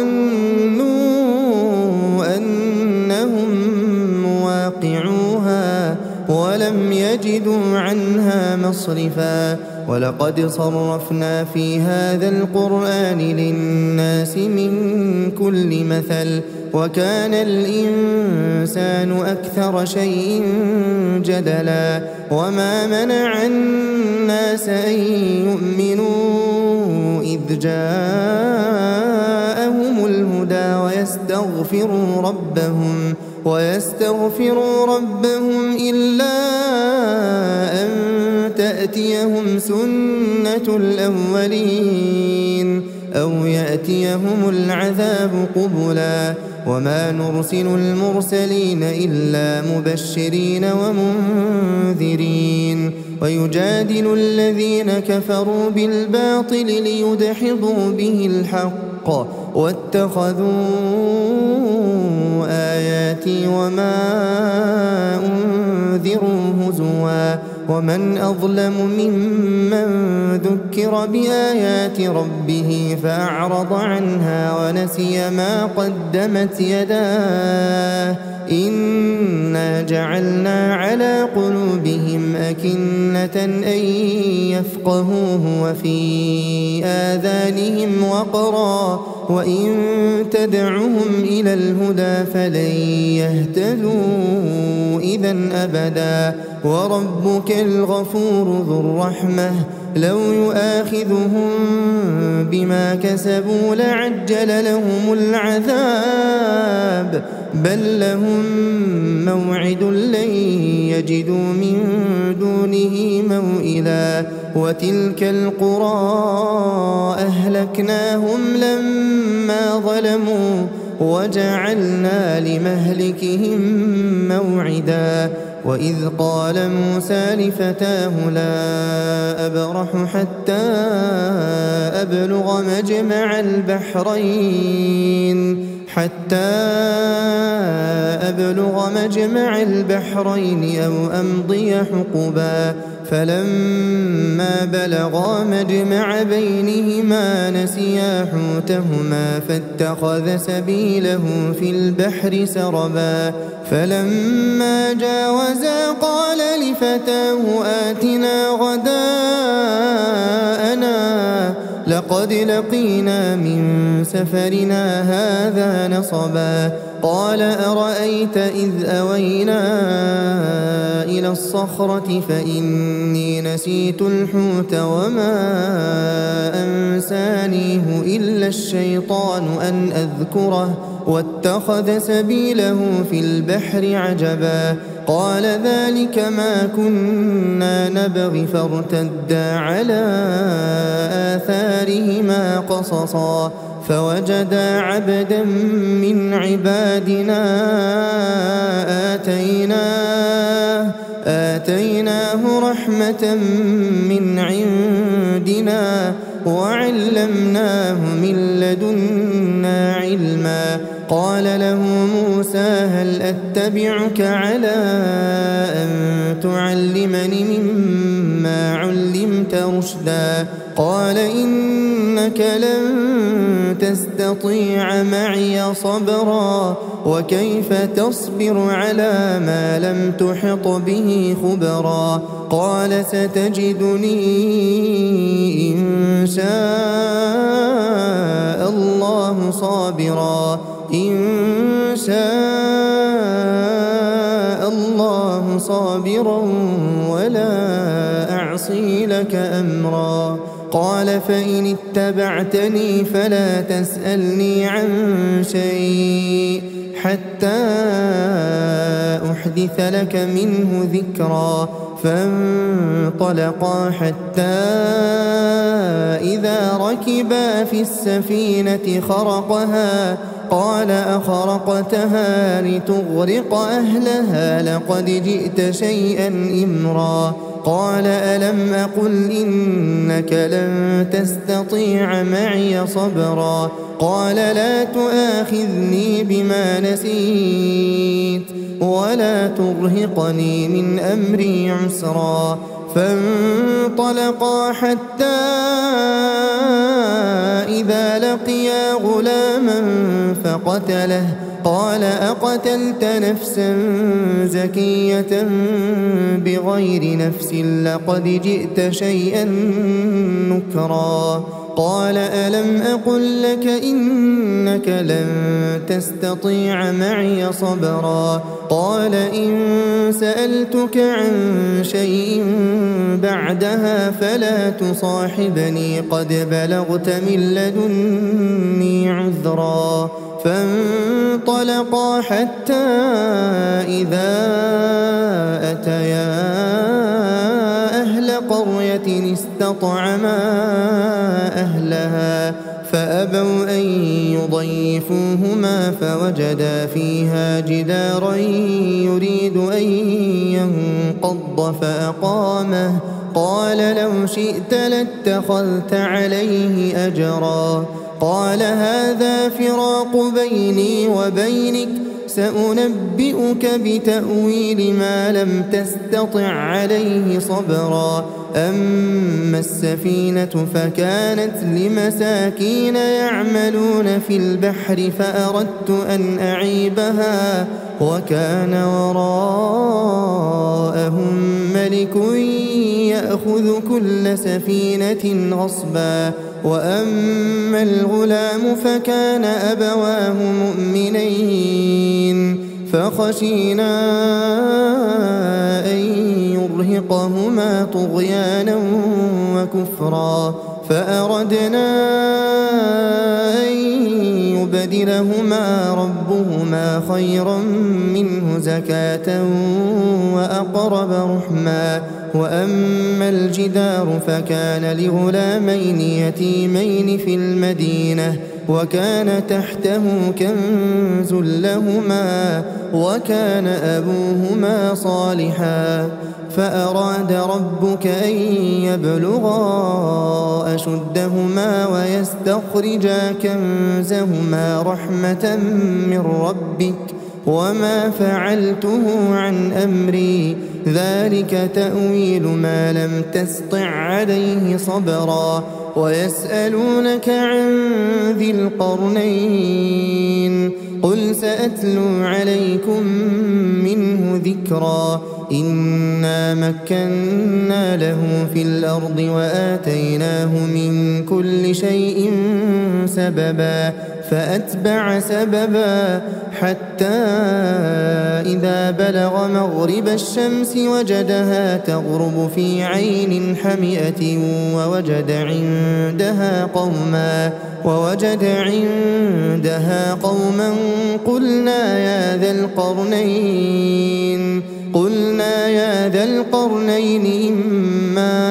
فظنوا أنهم مواقعوها ولم يجدوا عنها مصرفا ولقد صرفنا في هذا القرآن للناس من كل مثل وكان الإنسان أكثر شيء جدلا وما منع الناس أن يؤمنوا إذ جاءهم الهدى ويستغفروا ربهم ويستغفروا ربهم إلا أن تأتيهم سنة الأولين أو يأتيهم العذاب قبلا وما نرسل المرسلين إلا مبشرين ومنذرين ويجادل الذين كفروا بالباطل ليدحضوا به الحق واتخذوا آياتي وما أنذروا هزوا ومن أظلم ممن ذكر بآيات ربه فأعرض عنها ونسي ما قدمت يداه إنا جعلنا على قلوبهم أكنة أن يفقهوه وفي آذانهم وقرا وإن تدعهم إلى الهدى فلن يهتدوا إذا أبدا وربك الغفور ذو الرحمة لو يؤاخذهم بما كسبوا لعجل لهم العذاب بل لهم موعد لن يجدوا من دونه موئلا وتلك القرى أهلكناهم لما ظلموا وجعلنا لمهلكهم موعدا وإذ قال موسى لفتاه لا أبرح حتى أبلغ مجمع البحرين حتى أبلغ مجمع البحرين أو أمضي حقبا فلما بلغا مجمع بينهما نسيا حوتهما فاتخذ سبيله في البحر سربا فلما جاوزا قال لفتاه آتنا غداءنا لقد لقينا من سفرنا هذا نصبا قال أرأيت إذ أوينا إلى الصخرة فإني نسيت الحوت وما أنسانيه إلا الشيطان أن أذكره واتخذ سبيله في البحر عجبا قال ذلك ما كنا نبغي فارتدا على آثارهما قصصا فوجدا عبدا من عبادنا آتيناه آتيناه رحمة من عندنا وعلمناه من لدنا علما قال له موسى هل أتبعك على أن تعلمني مما علمت رشدا قال إنك لن تستطيع معي صبرا وكيف تصبر على ما لم تحط به خبرا قال ستجدني إن شاء الله صابرا إن شاء الله صابرا ولا أعصي لك أمرا قال فإن اتبعتني فلا تسألني عن شيء حتى أحدث لك منه ذكرا فانطلقا حتى إذا ركبا في السفينة خرقها قال أخرقتها لتغرق أهلها لقد جئت شيئا إمرا قال ألم أقل إنك لن تستطيع معي صبرا قال لا تؤاخذني بما نسيت ولا ترهقني من أمري عسرا فانطلقا حتى إذا لقيا غلاما فقتله قال أقتلت نفسا زكية بغير نفس لقد جئت شيئا نكرا قال ألم أقل لك إنك لن تستطيع معي صبرا قال إن سألتك عن شيء بعدها فلا تصاحبني قد بلغت من لدني عذرا فانطلقا حتى إذا أتيا أهل قرية استطعما أهلها فأبوا أن يضيفوهما فوجدا فيها جدارا يريد أن ينقض فأقامه قال لو شئت لاتخذت عليه أجرا قال هذا فراق بيني وبينك سأنبئك بتأويل ما لم تستطع عليه صبرا أما السفينة فكانت لمساكين يعملون في البحر فأردت أن أعيبها وكان وراءهم ملك يأخذ كل سفينة غصبا وأما الغلام فكان أبواه مؤمنين فخشينا أن يرهقهما طغيانا وكفرا فأردنا أن يبدلهما ربهما خيرا منه زكاة وأقرب رحما وأما الجدار فكان لغلامين يتيمين في المدينة وكان تحته كنز لهما وكان أبوهما صالحا فأراد ربك أن يبلغا أشدهما ويستخرجا كنزهما رحمة من ربك وما فعلته عن أمري ذلك تأويل ما لم تسطع عليه صبرا ويسألونك عن ذي القرنين قل سأتلو عليكم منه ذكرا إنا مكنا له في الأرض وآتيناه من كل شيء سببا فأتبع سببا حتى إذا بلغ مغرب الشمس وجدها تغرب في عين حمئة ووجد عندها قوما ووجد عندها قوما قلنا يا ذا القرنين قلنا يا ذا القرنين إما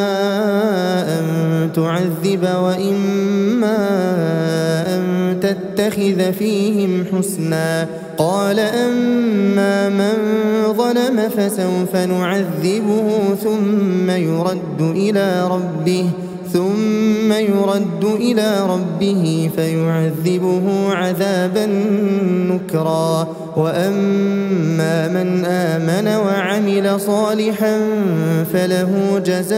أن تعذب وإما أن تتخذ فيهم حسنا قال أما من ظلم فسوف نعذبه ثم يرد إلى ربه ثم يرد إلى ربه فيعذبه عذابا نكرا وأما من آمن وعمل صالحا فله جزاء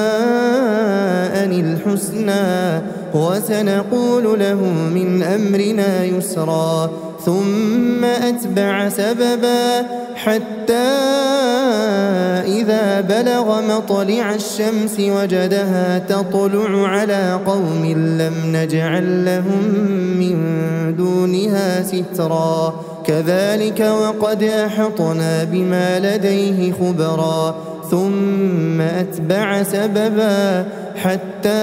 الحسنى وسنقول له من أمرنا يسرا ثم أتبع سببا حتى إذا بلغ مطلع الشمس وجدها تطلع على قوم لم نجعل لهم من دونها سترا كذلك وقد أحطنا بما لديه خبرا ثم أتبع سببا حتى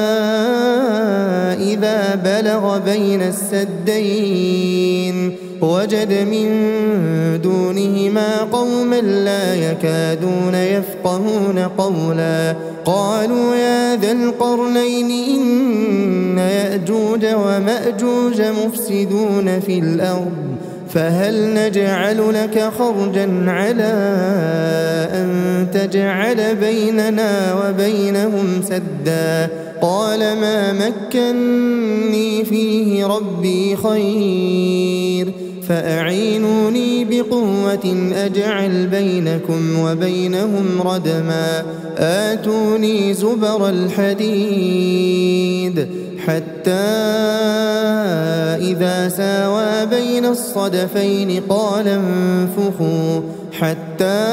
إذا بلغ بين السدين وجد من دونهما قوما لا يكادون يفقهون قولا قالوا يا ذا القرنين إن يأجوج ومأجوج مفسدون في الأرض فهل نجعل لك خرجا على أن تجعل بيننا وبينهم سدا قال ما مكني فيه ربي خير فأعينوني بقوة أجعل بينكم وبينهم ردما آتوني زبر الحديد حتى إذا ساوى بين الصدفين قال انفخوا حتى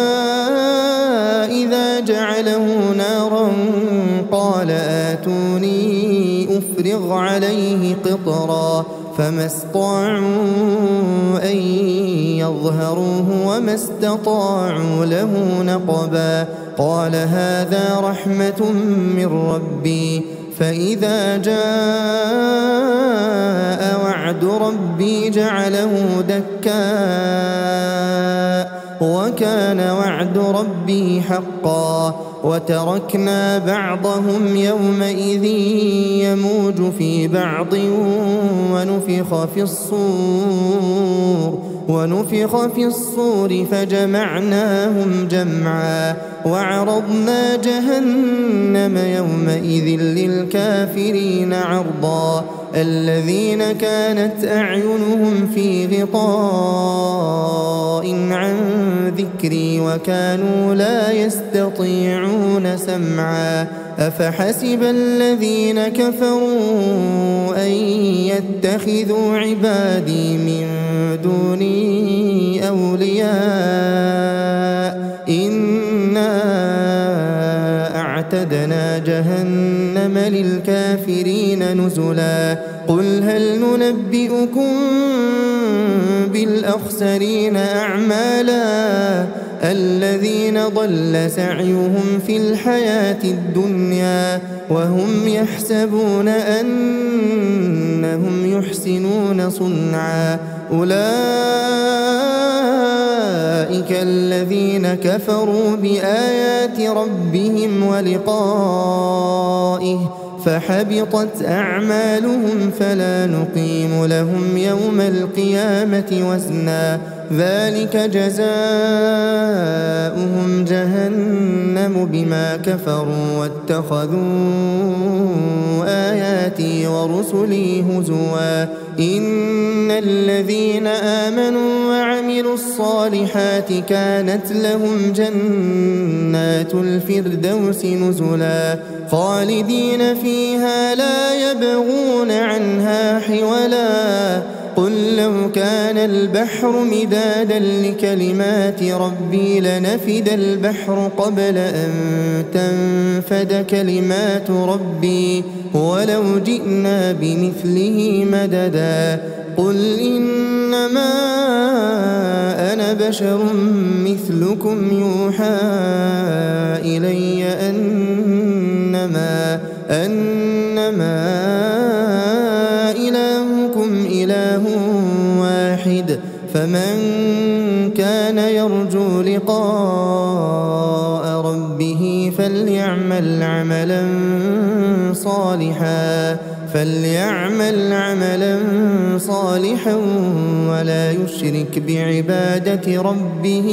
إذا جعله نارا قال آتوني أفرغ عليه قطرا فما استطاعوا أن يظهروه وما استطاعوا له نقبا قال هذا رحمة من ربي فإذا جاء وعد ربي جعله دكاء وكان وعد ربي حقا وتركنا بعضهم يومئذ يموج في بعض ونفخ في الصور ونفخ في الصور فجمعناهم جمعا وعرضنا جهنم يومئذ للكافرين عرضا الذين كانت أعينهم في غطاء عن ذكري وكانوا لا يستطيعون سمعا أفحسب الذين كفروا أن يتخذوا عبادي من دوني أولياء إنا أعتدنا جهنم للكافرين نزلا قل هل ننبئكم بالأخسرين أعمالا الذين ضل سعيهم في الحياة الدنيا وهم يحسبون أنهم يحسنون صنعا أولئك الذين كفروا بآيات ربهم ولقائه فحبطت أعمالهم فلا نقيم لهم يوم القيامة وزنا ذلك جزاؤهم جهنم بما كفروا واتخذوا آياتي ورسلي هزوا إن الذين آمنوا وعملوا الصالحات كانت لهم جنات الفردوس نزلا خالدين فيها لا يبغون عنها حولا قل لو كان البحر مدادا لكلمات ربي لنفد البحر قبل أن تنفد كلمات ربي ولو جئنا بمثله مددا قل إنما أنا بشر مثلكم يوحى إلي أنما أنما إلهكم إله واحد فمن كان يرجو لقاء ربه فليعمل عملا صالحا فليعمل عملا صالحا ولا يشرك بعبادة ربه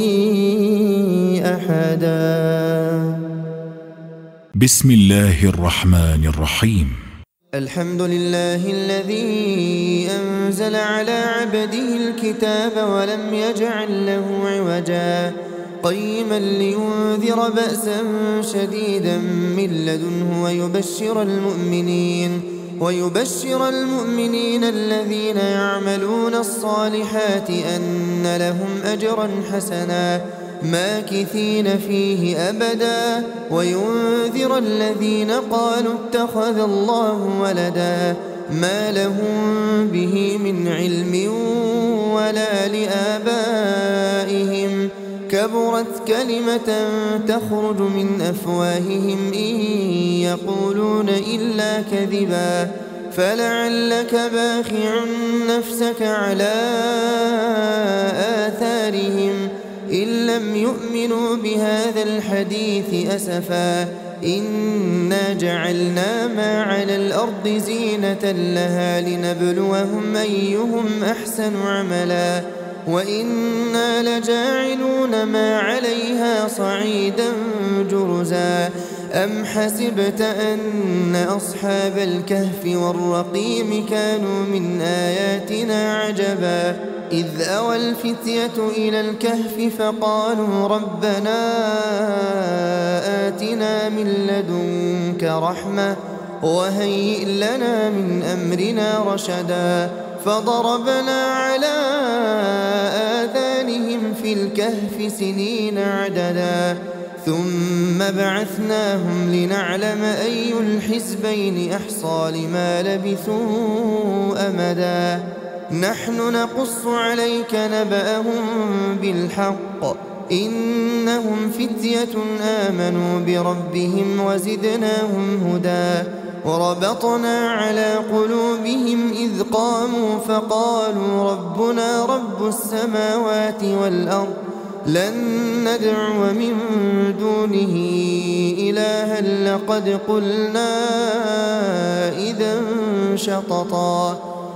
أحدا. بسم الله الرحمن الرحيم. الحمد لله الذي أنزل على عبده الكتاب ولم يجعل له عوجا قيما لينذر بأسا شديدا من لدنه ويبشر المؤمنين ويبشر المؤمنين الذين يعملون الصالحات أن لهم أجرا حسنا ماكثين فيه أبدا وينذر الذين قالوا اتخذ الله ولدا ما لهم به من علم ولا لآبائهم كبرت كلمة تخرج من أفواههم إن يقولون إلا كذبا فلعلك باخع نفسك على آثارهم إن لم يؤمنوا بهذا الحديث أسفا إنا جعلنا ما على الأرض زينة لها لنبلوهم أيهم أحسن عملا وإنا لجاعلون ما عليها صعيدا جرزا أم حسبت أن أصحاب الكهف والرقيم كانوا من آياتنا عجبا إذ أوى الفتية إلى الكهف فقالوا ربنا آتنا من لدنك رحمة وهيئ لنا من أمرنا رشدا فضربنا على آذانهم في الكهف سنين عددا ثم بعثناهم لنعلم أي الحزبين أحصى لما لبثوا أمدا نحن نقص عليك نبأهم بالحق إنهم فتية آمنوا بربهم وزدناهم هدى وربطنا على قلوبهم إذ قاموا فقالوا ربنا رب السماوات والأرض لن ندعو من دونه إلها لقد قلنا إذا شططا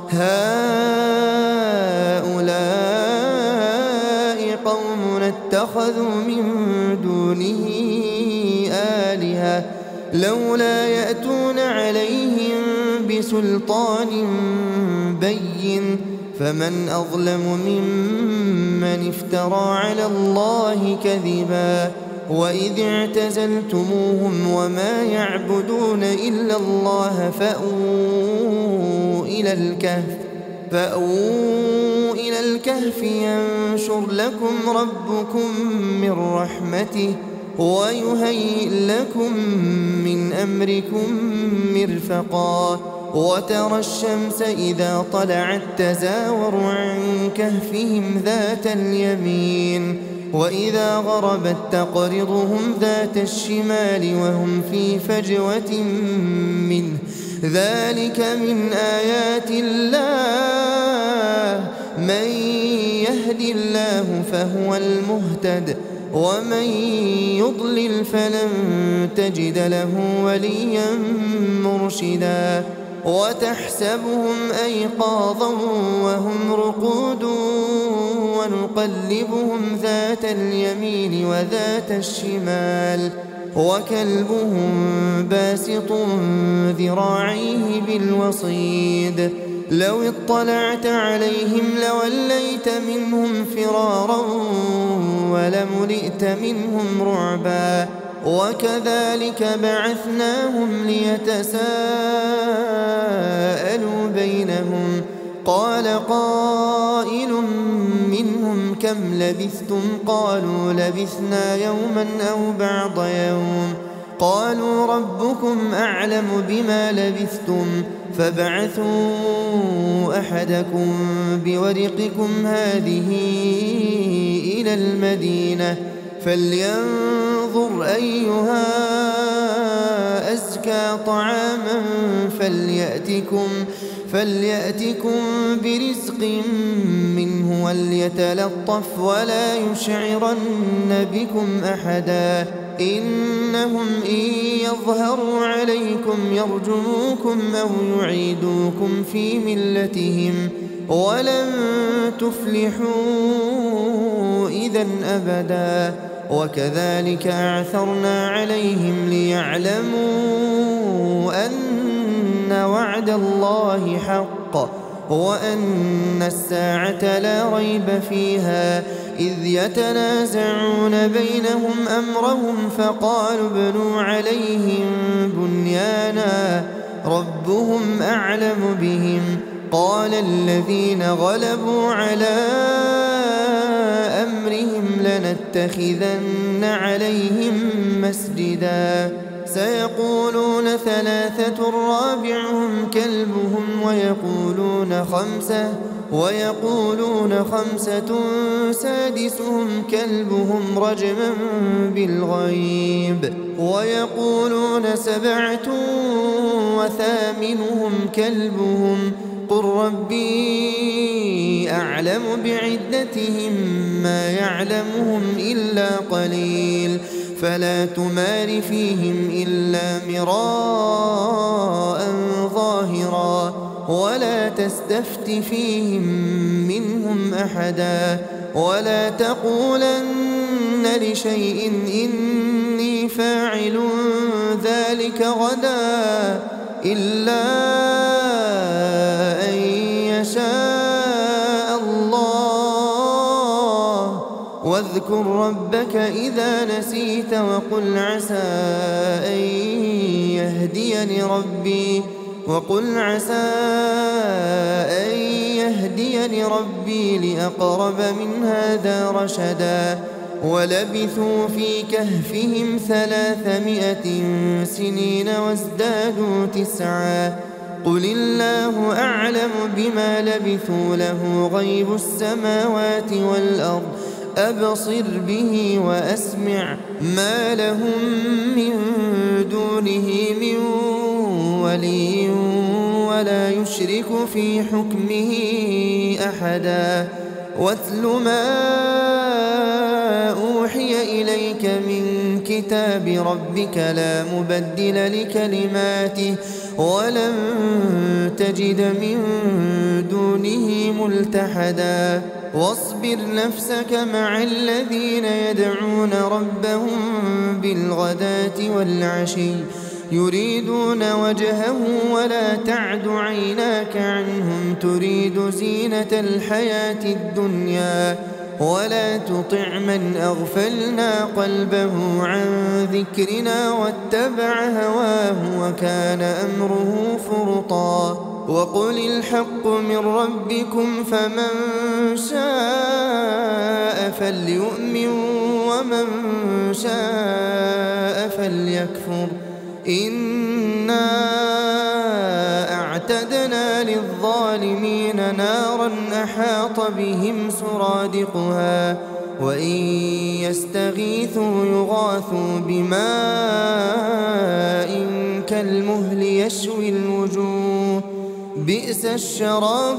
هؤلاء قومنا اتخذوا من دونه آلهة لولا يأتون عليهم بسلطان بين فمن أظلم ممن افترى على الله كذبا وإذ اعتزلتموهم وما يعبدون إلا الله فأووا إلى الكهف فأووا إلى الكهف ينشر لكم ربكم من رحمته ويهيئ لكم من أمركم مرفقا وترى الشمس إذا طلعت تزاور عن كهفهم ذات اليمين وإذا غربت تقرضهم ذات الشمال وهم في فجوة منه ذلك من آيات الله من يهد الله فهو المهتد ومن يضلل فلن تجد له وليا مرشدا وتحسبهم أيقاظا وهم رقود ونقلبهم ذات اليمين وذات الشمال وكلبهم باسط ذراعيه بالوصيد لو اطلعت عليهم لوليت منهم فرارا ولملئت منهم رعبا وكذلك بعثناهم ليتساءلوا بينهم قال قائل منهم كم لبثتم قالوا لبثنا يوما أو بعض يوم قالوا ربكم أعلم بما لبثتم فابعثوا أحدكم بورقكم هذه إلى المدينة فلينظر أيها أزكى طعاما فليأتكم فليأتكم برزق منه وليتلطف ولا يشعرن بكم أحدا إنهم إن يظهروا عليكم يرجموكم أو يعيدوكم في ملتهم ولن تفلحوا إذا أبدا وكذلك أعثرنا عليهم ليعلموا أن وعد الله حق وأن الساعة لا ريب فيها إذ يتنازعون بينهم أمرهم فقالوا ابنوا عليهم بنيانا ربهم أعلم بهم قال الذين غلبوا على أمرهم لنتخذن عليهم مسجدا سيقولون ثلاثة رابعهم كلبهم ويقولون خمسة ويقولون خمسة سادسهم كلبهم رجما بالغيب ويقولون سبعة وثامنهم كلبهم قل ربي أعلم بعدتهم ما يعلمهم إلا قليل فلا تمار فيهم إلا مراء ظاهرا ولا تستفت فيهم منهم أحدا ولا تقولن لشيء إني فاعل ذلك غدا إلا أن يشاء الله واذكر ربك إذا نسيت وقل عسى أن يهديني ربي وقل عسى أن يهديني ربي لأقرب من هذا رشدا ولبثوا في كهفهم ثلاثمائة سنين وازدادوا تسعا قل الله أعلم بما لبثوا له غيب السماوات والأرض أبصر به وأسمع ما لهم من دونه من ولي ولا يشرك في حكمه أحدا واتل ما أوحي إليك من كتاب ربك لا مبدل لكلماته ولن تجد من دونه ملتحدا واصبر نفسك مع الذين يدعون ربهم بالغداة والعشي يريدون وجهه ولا تعد عيناك عنهم تريد زينة الحياة الدنيا ولا تطع من أغفلنا قلبه عن ذكرنا واتبع هواه وكان أمره فرطا وقل الحق من ربكم فمن شاء فليؤمن ومن شاء فليكفر إنا أعتدنا للظالمين نارا أحاط بهم سرادقها وإن يستغيثوا يغاثوا بماء كالمهل يشوي الوجوه بئس الشراب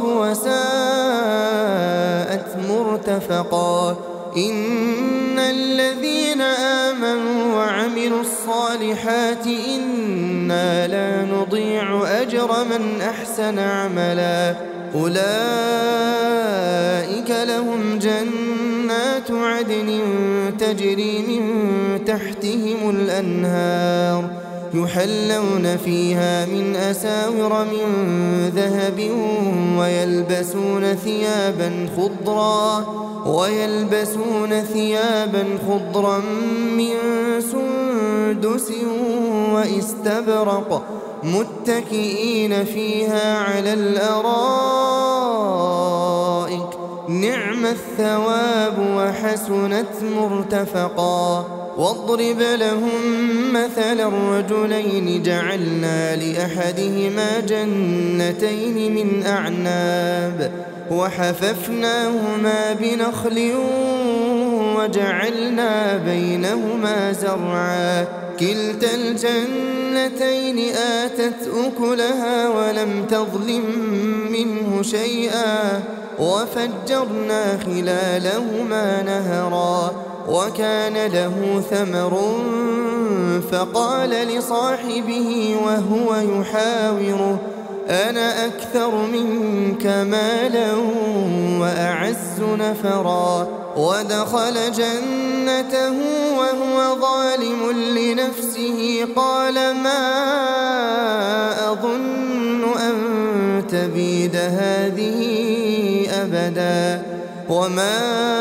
وساءت مرتفقا إن الذين آمنوا وعملوا الصالحات إنا لا نضيع أجر من أحسن عملا أولئك لهم جنات عدن تجري من تحتهم الأنهار يحلون فيها من أساور من ذهب ويلبسون ثيابا خضرا ويلبسون ثيابا خضرا من سندس واستبرق متكئين فيها على الأرائك نعم الثواب وحسنت مرتفقا واضرب لهم مثل الرجلين جعلنا لأحدهما جنتين من أعناب وحففناهما بنخل وجعلنا بينهما زرعا كلتا الجنتين آتت أكلها ولم تظلم منه شيئا وفجرنا خلالهما نهرا وكان له ثمر فقال لصاحبه وهو يحاوره أنا أكثر منك مالا وأعز نفرا ودخل جنته وهو ظالم لنفسه قال ما أظن أن تبيد هذه أبدا وما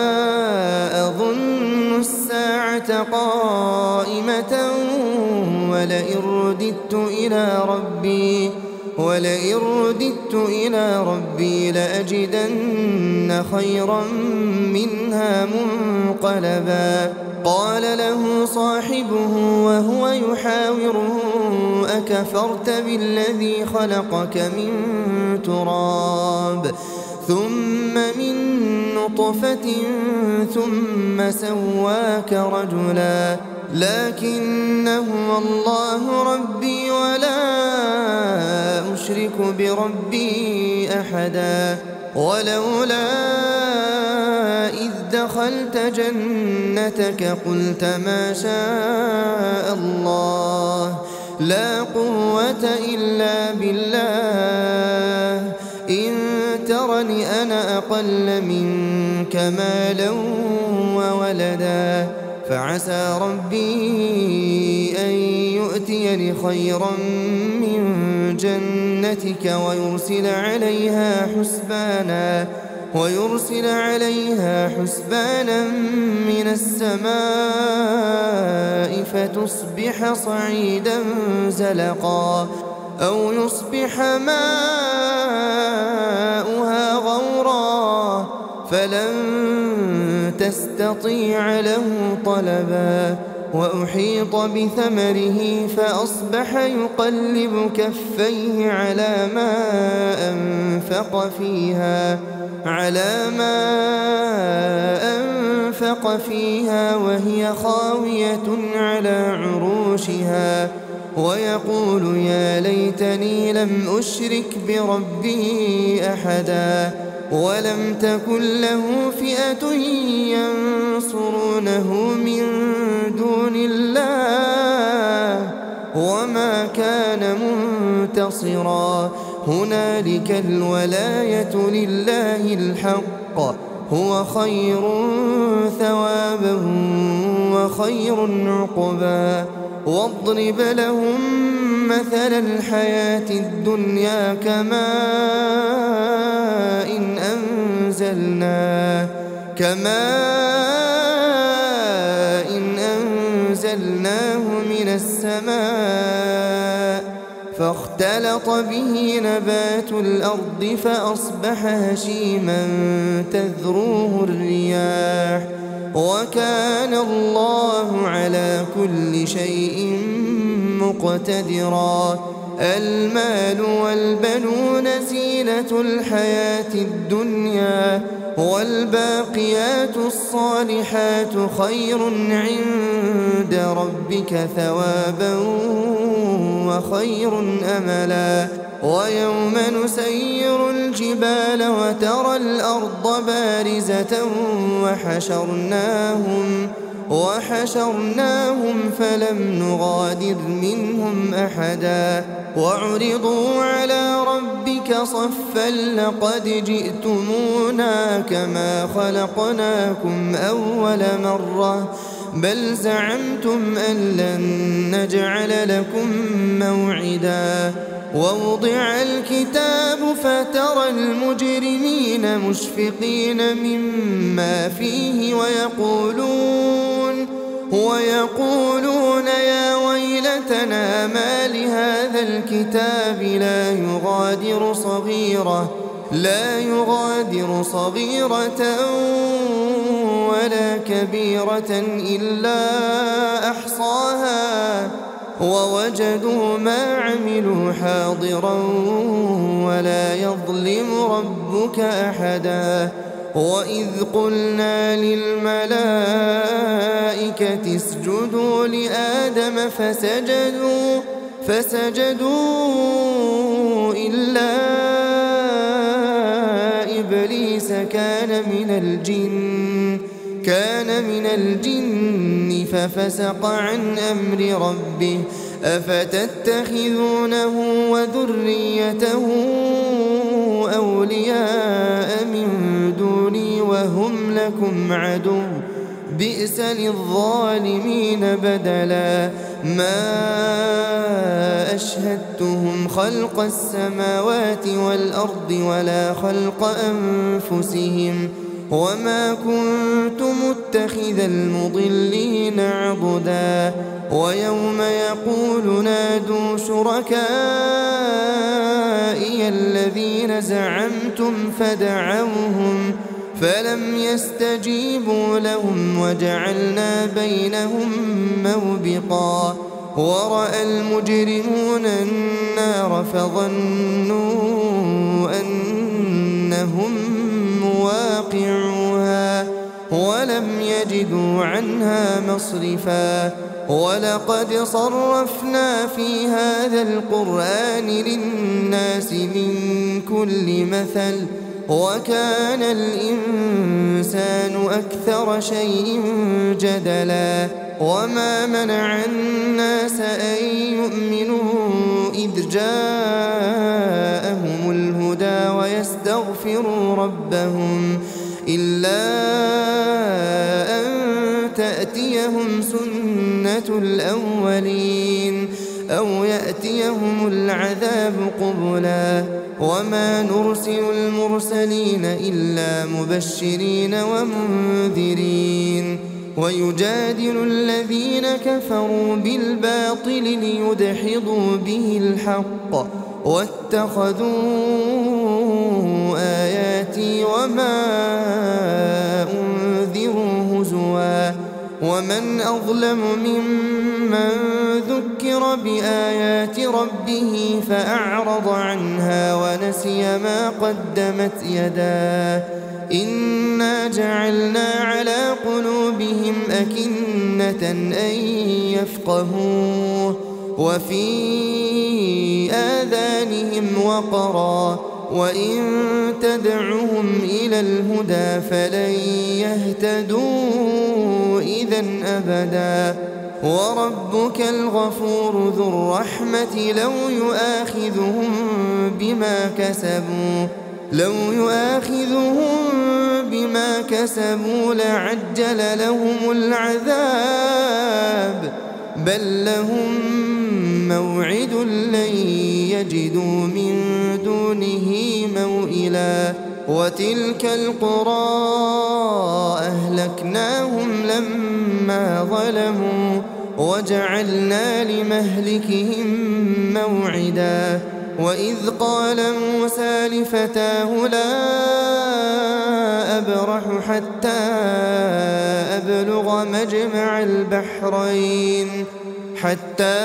أظن الساعة قائمة ولئن رددت إلى ربي ولئن رددت إلى ربي لأجدن خيرا منها منقلبا قال له صاحبه وهو يحاوره أكفرت بالذي خلقك من تراب ثم من نطفة ثم سواك رجلا لكن هو الله ربي ولا أشرك بربي أحدا. ولولا إذ دخلت جنتك قلت ما شاء الله لا قوة إلا بالله إن ترني أنا أقل منك مالا وولدا فعسى ربي أن يؤتيني خيرا من جنتك ويرسل عليها حسبانا ويرسل عليها حسبانا من السماء فتصبح صعيدا زلقا أو يصبح ماؤها غورا فلن تستطيع له طلبا. وأحيط بثمره فأصبح يقلب كفيه على ما أنفق فيها على ما أنفق فيها وهي خاوية على عروشها ويقول يا ليتني لم أشرك بربي أحدا. ولم تكن له فئة ينصرونه من دون الله وما كان منتصرا. هنالك الولاية لله الحق هو خير ثوابا وخير عقبا. واضرب لهم مثل الحياة الدنيا كماء إن أنزلناه كماء إن أنزلناه من السماء فاختلط به نبات الأرض فأصبح هشيما تذروه الرياح وكان الله على كل شيء مقتدرا. المال والبنون زينة الحياة الدنيا والباقيات الصالحات خير عند ربك ثوابا وخير أملا. ويوم نسير الجبال وترى الأرض بارزة وحشرناهم وحشرناهم فلم نغادر منهم أحدا. وعرضوا على ربك صفا لقد جئتمونا كما خلقناكم أول مرة بل زعمتم أن لن نجعل لكم موعدا. ووضع الكتاب فترى المجرمين مشفقين مما فيه ويقولون ويقولون يا ويلتنا ما لهذا الكتاب لا يغادر صغيرة لا يغادر صغيرة ولا كبيرة إلا أحصاها ووجدوا ما عملوا حاضرا ولا يظلم ربك أحدا. وإذ قلنا للملائكة اسجدوا لآدم فسجدوا فسجدوا إلا إبليس كان من الجن كان من الجن ففسق عن أمر ربه أفتتخذونه وذريته أولياء من دوني وهم لكم عدو بئس للظالمين بدلا. ما أشهدتهم خلق السماوات والأرض ولا خلق أنفسهم وما كنت متخذ المضلين عضدا. ويوم يقول نادوا شركائي الذين زعمتم فدعوهم فلم يستجيبوا لهم وجعلنا بينهم موبقا. ورأى المجرمون النار فظنوا أنهم مواقعوها ولا فلم يجدوا عنها مصرفا ولقد صرفنا في هذا القرآن للناس من كل مثل وكان الإنسان أكثر شيء جدلا وما منع الناس أن يؤمنوا إذ جاءهم الهدى ويستغفروا ربهم إلا أن تأتيهم سنة الأولين أو يأتيهم العذاب قبلا وما نرسل المرسلين إلا مبشرين ومنذرين ويجادل الذين كفروا بالباطل ليدحضوا به الحق واتخذوا آياتي وما أنذروا هزوا ومن أظلم ممن ذكر بآيات ربه فأعرض عنها ونسي ما قدمت يداه إنا جعلنا على قلوبهم أكنة أن يفقهوه وفي آذانهم وقرا وإن تدعهم إلى الهدى فلن يهتدوا إذن أبدا وربك الغفور ذو الرحمة لو يؤاخذهم بما كسبوا لو يؤاخذهم بما كسبوا لعجل لهم العذاب بل لهم موعد لن يجدوا من دونه موئلا وتلك القرى أهلكناهم لما ظلموا وجعلنا لمهلكهم موعدا وإذ قال موسى لفتاه لا أبرح حتى أبلغ مجمع البحرين حتى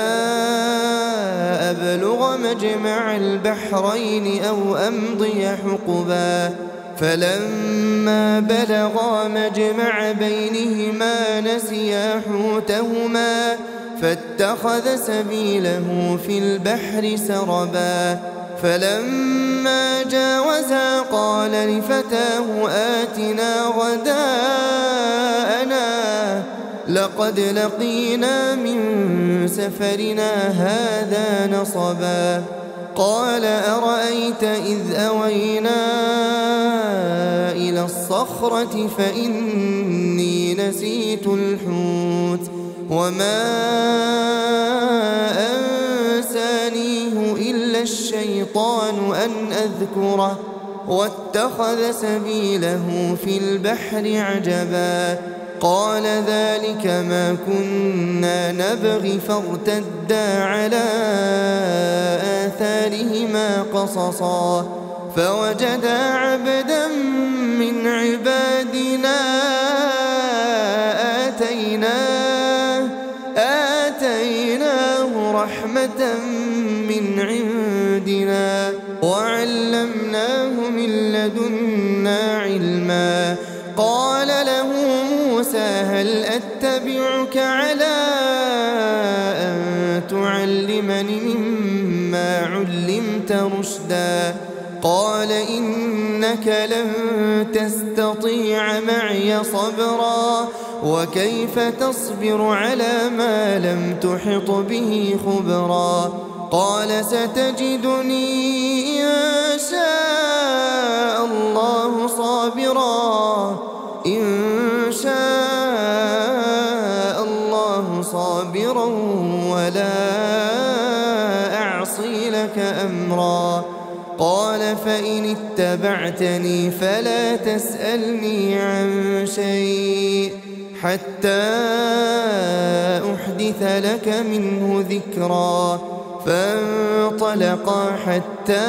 أبلغ مجمع البحرين أو أمضي حقبا فلما بلغا مجمع بينهما نسيا حوتهما فاتخذ سبيله في البحر سربا فلما جاوزا قال لفتاه آتنا غداءنا لقد لقينا من سفرنا هذا نصبا قال أرأيت إذ أوينا إلى الصخرة فإني نسيت الحوت وما أنسانيه إلا الشيطان أن أذكره واتخذ سبيله في البحر عجبا قال ذلك ما كنا نبغي فارتدا على آثارهما قصصا فوجدا عبدا من عبادنا آتيناه آتيناه رحمة من عندنا وعلمناه من لدنا علما قال له موسى هل أتبعك على أن تعلمني مما علمت رشدا قال إنك لن تستطيع معي صبرا وكيف تصبر على ما لم تحط به خبرا قال ستجدني إن شاء الله صابرا إن شاء الله صابرا ولا أعصي لك أمرا قال فإن اتبعتني فلا تسألني عن شيء حتى أحدث لك منه ذكرا فانطلقا حتى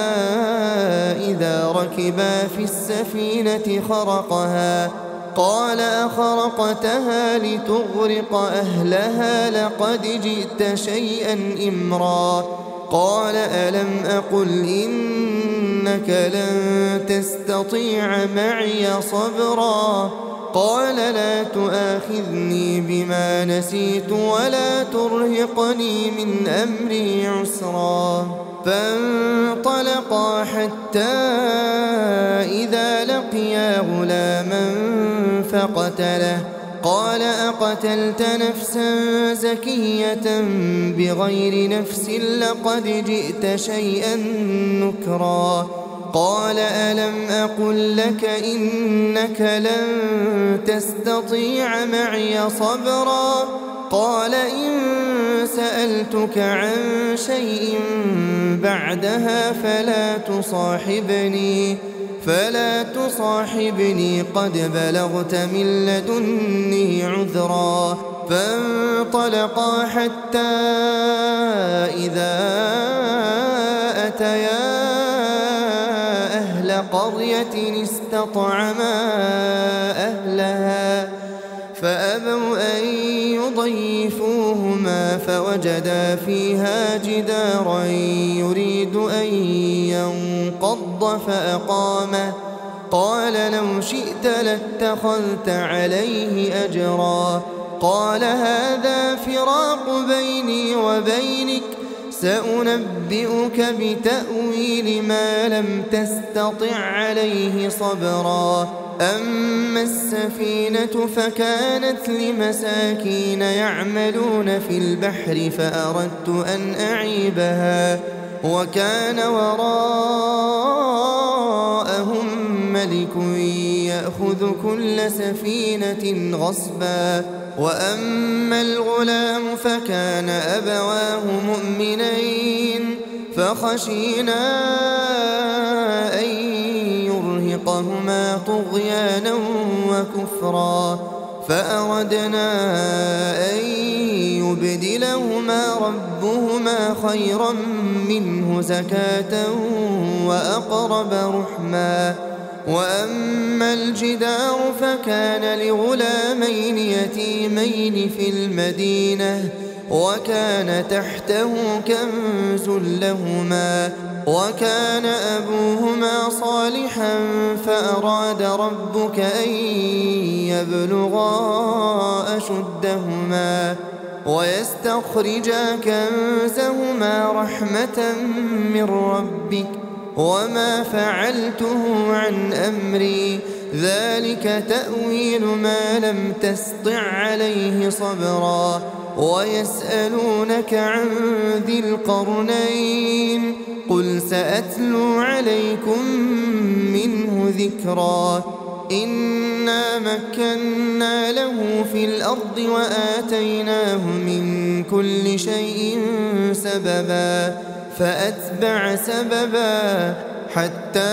إذا ركبا في السفينة خرقها قال أخرقتها لتغرق أهلها لقد جئت شيئا إمرا قال ألم أقل إنك لن تستطيع معي صبرا قال لا تؤاخذني بما نسيت ولا ترهقني من أمري عسرا فانطلقا حتى إذا لقيا غلاما فقتله قال أقتلت نفسا زكية بغير نفس لقد جئت شيئا نكرا قال ألم أقل لك إنك لن تستطيع معي صبرا قال إن سألتك عن شيء بعدها فلا تصاحبني فلا تصاحبني قد بلغت من لدني عذرا فانطلقا حتى إذا أتيا أهل قرية استطعما أهلها فأبوا أن يضيفوهما فوجدا فيها جدارا يريد أن ينقض فأقامه قال لو شئت لاتخذت عليه أجرا قال هذا فراق بيني وبينك سأنبئك بتأويل ما لم تستطع عليه صبرا أما السفينة فكانت لمساكين يعملون في البحر فأردت أن أعيبها وكان وراءهم ملك يأخذ كل سفينة غصبا وأما الغلام فكان أبواه مؤمنين فخشينا أن يرهقهما طغيانا وكفرا فأردنا أن يبدلهما ربهما خيرا منه زكاة وأقرب رحما وأما الجدار فكان لغلامين يتيمين في المدينة وكان تحته كنز لهما وكان أبوهما صالحا فأراد ربك أن يبلغا أشدهما ويستخرجا كنزهما رحمة من ربك وما فعلته عن أمري ذلك تأويل ما لم تسطع عليه صبرا ويسألونك عن ذي القرنين قل سأتلو عليكم منه ذكرا إنا مكنا له في الأرض وآتيناه من كل شيء سببا فأتبع سببا حتى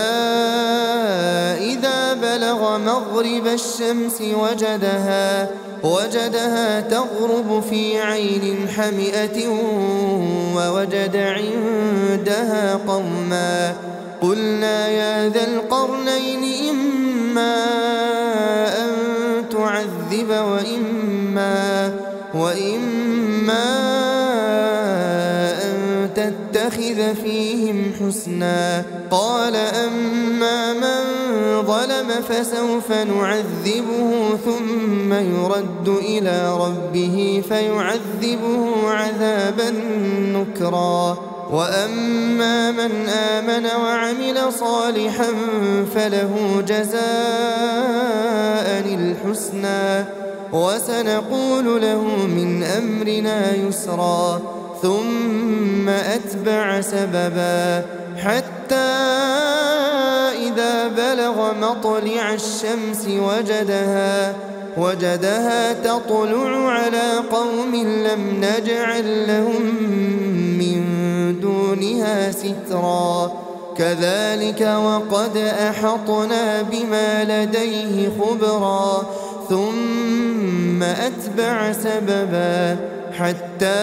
إذا بلغ مغرب الشمس وجدها وجدها تغرب في عين حمئة ووجد عندها قوما قلنا يا ذا القرنين إما أن تعذب وإما وإما أن تتخذ فيهم حسنا قال أما من ظلم فسوف نعذبه ثم يرد إلى ربه فيعذبه عذابا نكرا وأما من آمن وعمل صالحا فله جزاء الحسنى وسنقول له من أمرنا يسرا ثم أتبع سببا حتى إذا بلغ مطلع الشمس وجدها وجدها تطلع على قوم لم نجعل لهم من دونها سترا كذلك وقد أحطنا بما لديه خبرا ثم أتبع سببا حتى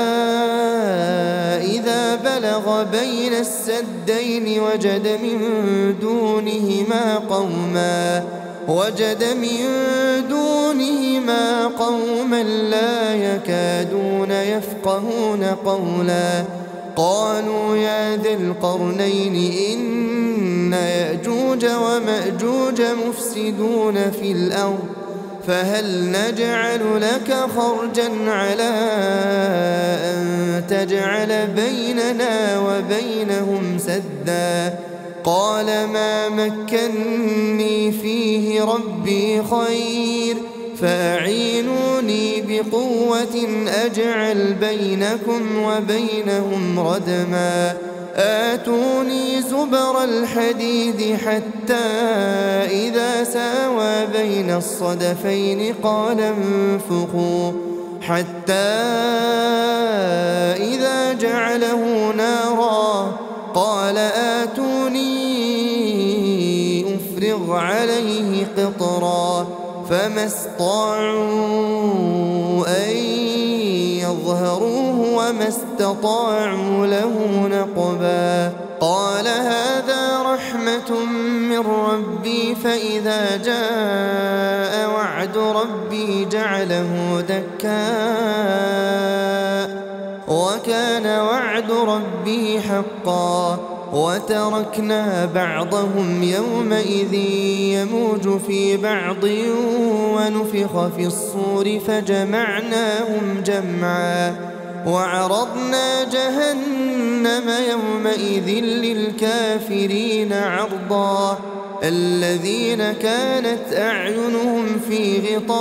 إذا بلغ بين السدين وجد من دونهما قوما وجد من دونهما قوما لا يكادون يفقهون قولا قالوا يا ذا القرنين إن يأجوج ومأجوج مفسدون في الأرض فهل نجعل لك خرجا على أن تجعل بيننا وبينهم سدا؟ قال ما مكني فيه ربي خير فأعينوني بقوة أجعل بينكم وبينهم ردما آتوني زبر الحديد حتى إذا ساوى بين الصدفين قال انفخوا حتى إذا جعله نارا قال آتوني أفرغ عليه قطرا فما استطاعوا أن يظهروه وما استطاعوا له نقبا قال هذا رحمة من ربي فإذا جاء وعد ربي جعله دكاء وكان وعد ربي حقا وتركنا بعضهم يومئذ يموج في بعض ونفخ في الصور فجمعناهم جمعا وعرضنا جهنم يومئذ للكافرين عرضا الذين كانت أعينهم في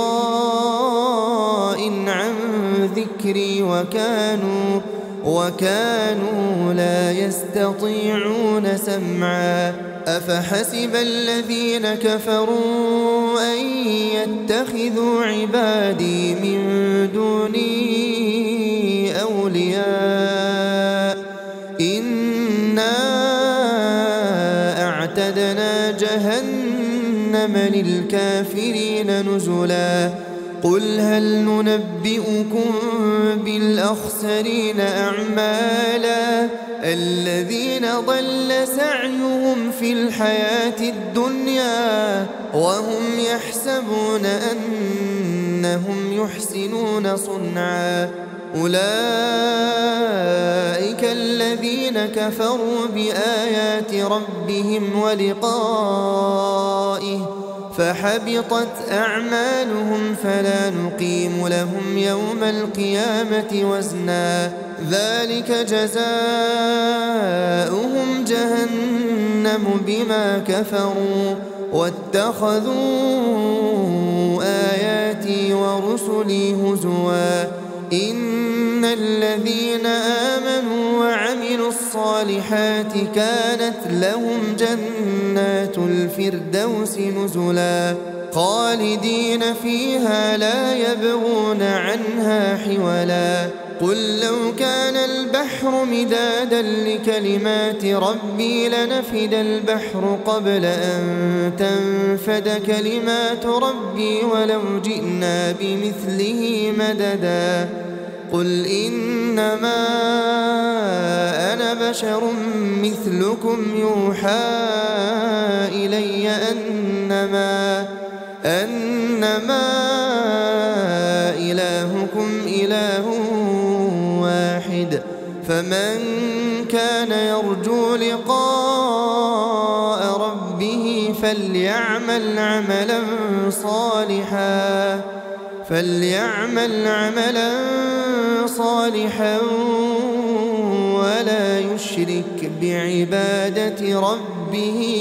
غطاء عن ذكري وكانوا وكانوا لا يستطيعون سمعا أفحسب الذين كفروا أن يتخذوا عبادي من دوني أولياء إنا أعتدنا جهنم للكافرين نزلا قل هل ننبئكم بالأخسرين أعمالا الذين ضل سعيهم في الحياة الدنيا وهم يحسبون أنهم يحسنون صنعا أولئك الذين كفروا بآيات ربهم ولقائه فحبطت أعمالهم فلا نقيم لهم يوم القيامة وزنا ذلك جزاؤهم جهنم بما كفروا واتخذوا آياتي ورسلي هزوا إن الذين آمنوا وعملوا الصالحات كانت لهم جنات الفردوس نزلا خالدين فيها لا يبغون عنها حولا قل لو كان البحر مدادا لكلمات ربي لنفد البحر قبل أن تنفد كلمات ربي ولو جئنا بمثله مددا قل إنما أنا بشر مثلكم يوحى إلي أنما أنما إلهكم إله واحد فمن كان يرجو لقاء ربه فليعمل عملا صالحا فليعمل عملا صالحا ولا يشرك بعبادة ربه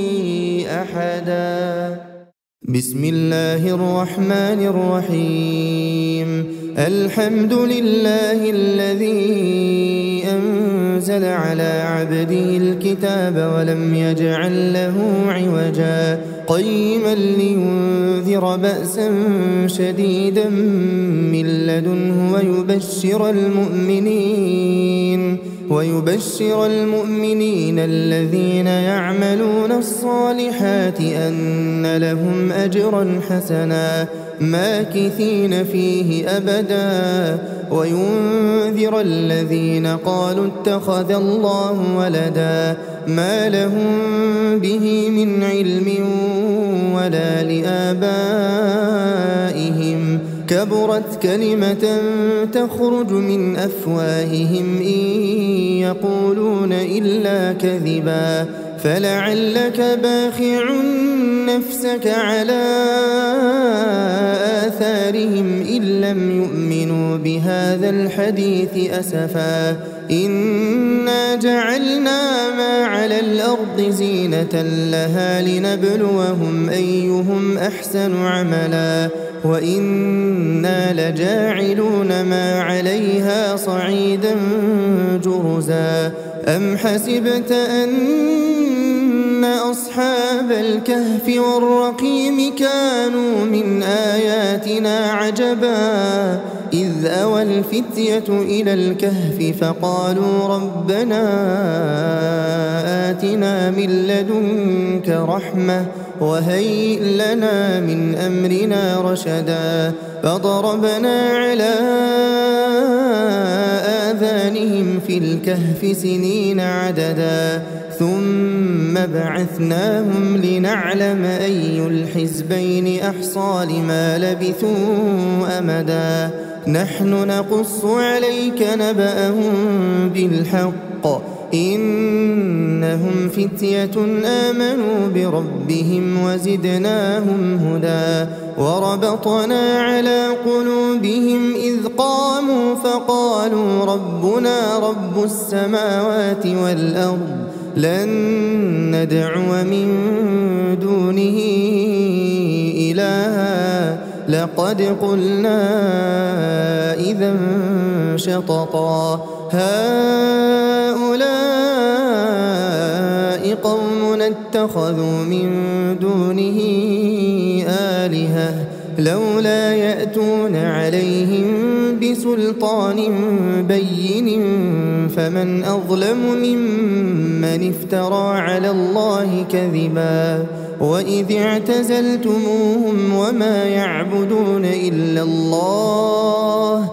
أحدا بسم الله الرحمن الرحيم الحمد لله الذي أنزل على عبده الكتاب ولم يجعل له عوجا قيما لينذر بأسا شديدا من لدنه ويبشر المؤمنين ويبشر المؤمنين الذين يعملون الصالحات أن لهم أجرا حسنا ماكثين فيه أبدا وينذر الذين قالوا اتخذ الله ولدا ما لهم به من علم ولا لآبائهم كبرت كلمة تخرج من أفواههم إن يقولون إلا كذبا فلعلك باخع نفسك على آثارهم إن لم يؤمنوا بهذا الحديث أسفا إنا جعلنا ما على الأرض زينة لها لنبلوهم أيهم أحسن عملا وإنا لجاعلون ما عليها صعيدا جرزا أم حسبت أن أصحاب الكهف والرقيم كانوا من آياتنا عجبا إذ أوى الفتية إلى الكهف فقالوا ربنا آتنا من لدنك رحمة وهيئ لنا من أمرنا رشدا فضربنا على آذانهم في الكهف سنين عددا ثم بعثناهم لنعلم أي الحزبين أحصى لما لبثوا أمدا نحن نقص عليك نبأهم بالحق إنهم فتية آمنوا بربهم وزدناهم هدى وربطنا على قلوبهم إذ قاموا فقالوا ربنا رب السماوات والأرض لن ندعو من دونه إلها لقد قلنا إذا شططا هؤلاء قوم اتخذوا من دونه آلهة لولا يأتون عليهم بسلطان بين فمن أظلم ممن افترى على الله كذبا وإذ اعتزلتموهم وما يعبدون إلا الله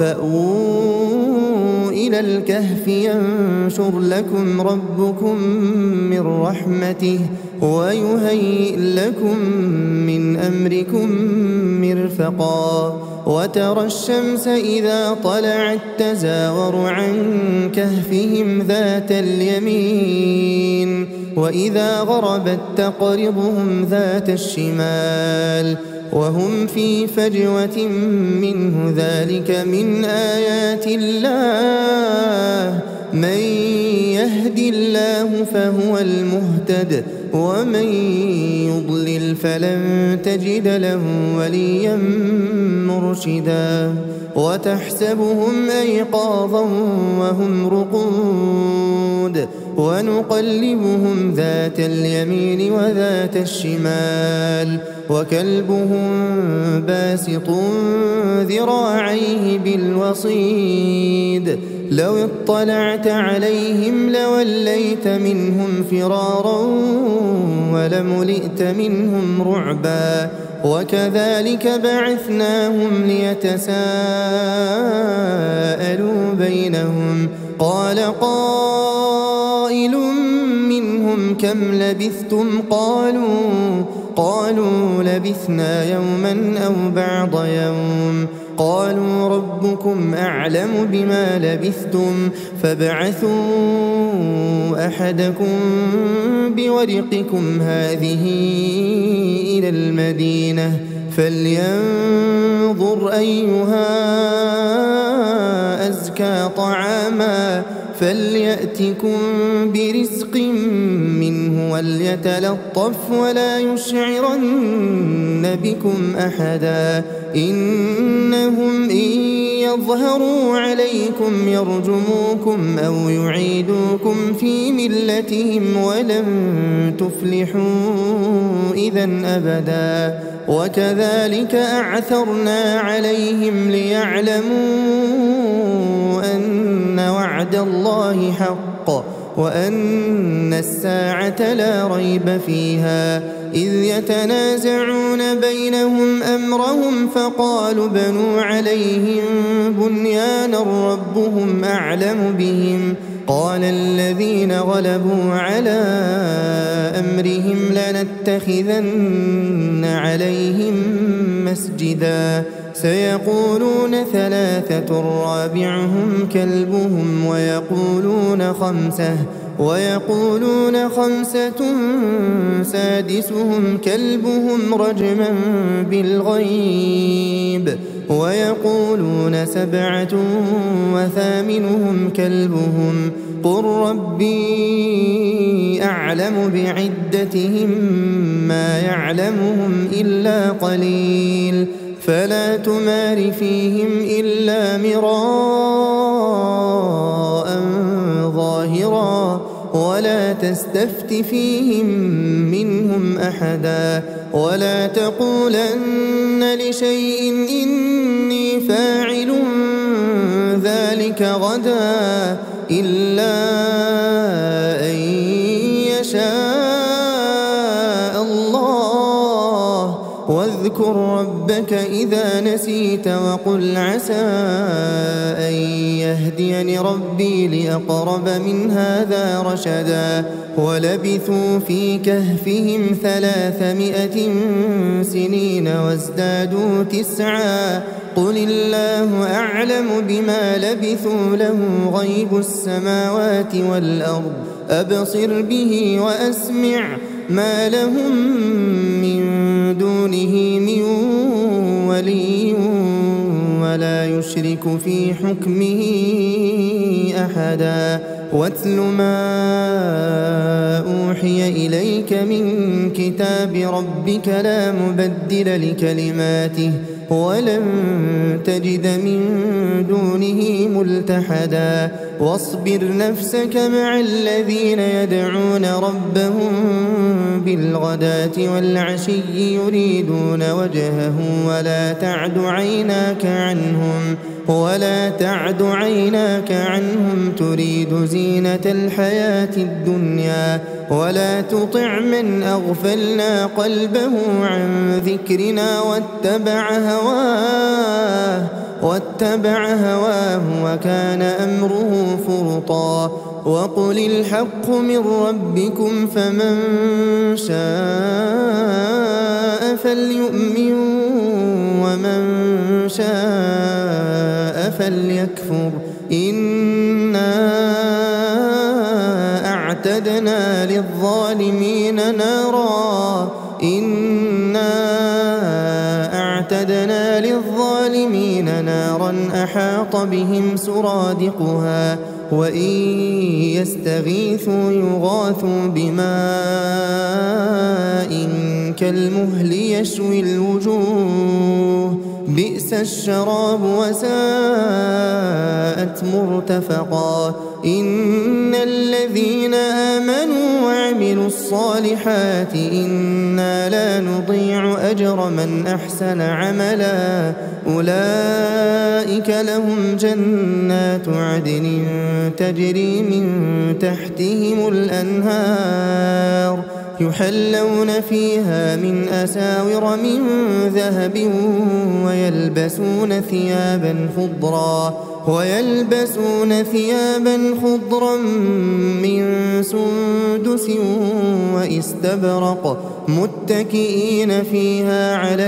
فأووا إلى الكهف ينشر لكم ربكم من رحمته ويهيئ لكم من أمركم مرفقا وترى الشمس إذا طلعت تزاور عن كهفهم ذات اليمين وإذا غربت تقرضهم ذات الشمال وهم في فجوة منه ذلك من آيات الله من يهد الله فهو المهتد ومن يضلل فلن تجد له وليا مرشدا وتحسبهم أيقاظا وهم رقود ونقلبهم ذات اليمين وذات الشمال وكلبهم باسط ذراعيه بالوصيد لو اطلعت عليهم لوليت منهم فرارا ولملئت منهم رعبا وكذلك بعثناهم ليتساءلوا بينهم قال قائل منهم كم لبثتم قالوا قالوا لبثنا يوما أو بعض يوم قالوا ربكم أعلم بما لبثتم فابعثوا أحدكم بورقكم هذه إلى المدينة فلينظر أيها أزكى طعاما فليأتكم برزق منه وليتلطف ولا يشعرن بكم أحدا إنهم إن يظهروا عليكم يرجموكم أو يعيدوكم في ملتهم ولن تفلحوا إذا أبدا وكذلك أعثرنا عليهم ليعلموا أن وعد الله حق وأن الساعة لا ريب فيها إذ يتنازعون بينهم أمرهم فقالوا بنوا عليهم بنيانا ربهم أعلم بهم قال الذين غلبوا على أمرهم لنتخذن عليهم مسجدا سيقولون ثلاثة رابعهم كلبهم ويقولون خمسة ويقولون خمسة سادسهم كلبهم رجما بالغيب ويقولون سبعة وثامنهم كلبهم قل ربي أعلم بعدتهم ما يعلمهم إلا قليل فلا تمار فيهم إلا مراء ظاهرا ولا تستفت فيهم منهم أحدا ولا تقولن لشيء إني فاعل ذلك غدا إلا أن يشاء الله واذكر ربك إذا نسيت وقل عسى أن يهديني ربي لأقرب من هذا رشدا ولبثوا في كهفهم ثلاثمائة سنين وازدادوا تسعا قل الله أعلم بما لبثوا له غيب السماوات والأرض أبصر به وأسمع ما لهم من دونه من ولي ولا يشرك في حكمه أحدا واتل ما أوحي إليك من كتاب ربك لا مبدل لكلماته ولن تجد من دونه ملتحدا واصبر نفسك مع الذين يدعون ربهم بالغداة والعشي يريدون وجهه ولا تعد عيناك عنهم ولا تعد عيناك عنهم تريد زينة الحياة الدنيا ولا تطع من أغفلنا قلبه عن ذكرنا واتبع هواه واتبع هواه وكان أمره فرطا وقل الحق من ربكم فمن شاء فليؤمن ومن شاء فليكفر إنا أعتدنا للظالمين نارا إنا أعتدنا للظالمين نارا أحاط بهم سرادقها وإن يستغيثوا يغاثوا بماء كالمهل يشوي الوجوه بئس الشراب وساءت مرتفقا إن الذين آمنوا وعملوا الصالحات إنا لا نضيع أجر من أحسن عملا أولئك لهم جنات عدن تجري من تحتهم الأنهار يحلون فيها من أساور من ذهب ويلبسون ثيابا خضرا ويلبسون ثيابا خضرا من سندس واستبرق متكئين فيها على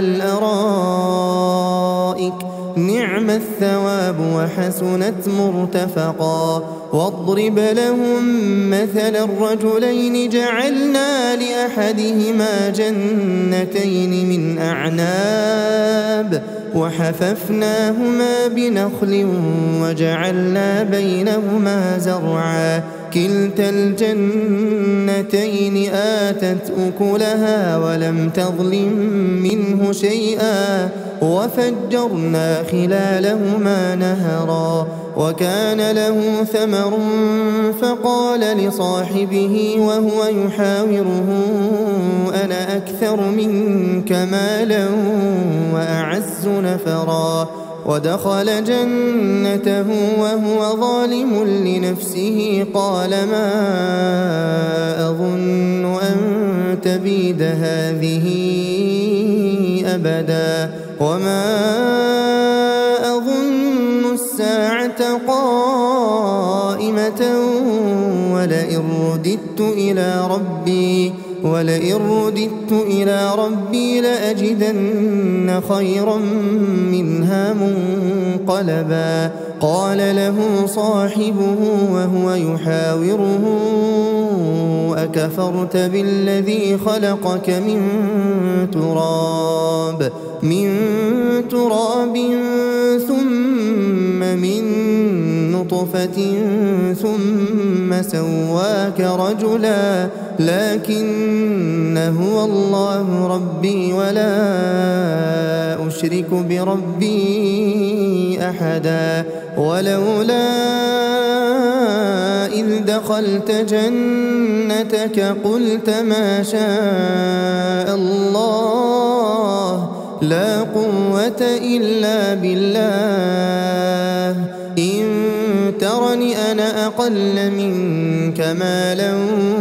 الأرائك نعم الثواب وحسنت مرتفقا واضرب لهم مثل الرجلين جعلنا لأحدهما جنتين من أعناب وحففناهما بنخل وجعلنا بينهما زرعا كلتا الجنتين آتت أكلها ولم تظلم منه شيئا وفجرنا خلالهما نهرا وكان له ثمر فقال لصاحبه وهو يحاوره أنا أكثر منك مالا وأعز نفرا ودخل جنته وهو ظالم لنفسه قال ما أظن أن تبيد هذه أبدا وما أظن الساعة قائمة ولئن رددت إلى ربي ولئن رددت إلى ربي لأجدن خيرا منها منقلبا قال له صاحبه وهو يحاوره أكفرت بالذي خلقك من تراب من تراب ثم من نطفة ثم سواك رجلا لكن هو الله ربي ولا أشرك بربي أحدا ولولا إذ دخلت جنتك قلت ما شاء الله لا قوة إلا بالله إن ترني أنا أقل منك مالا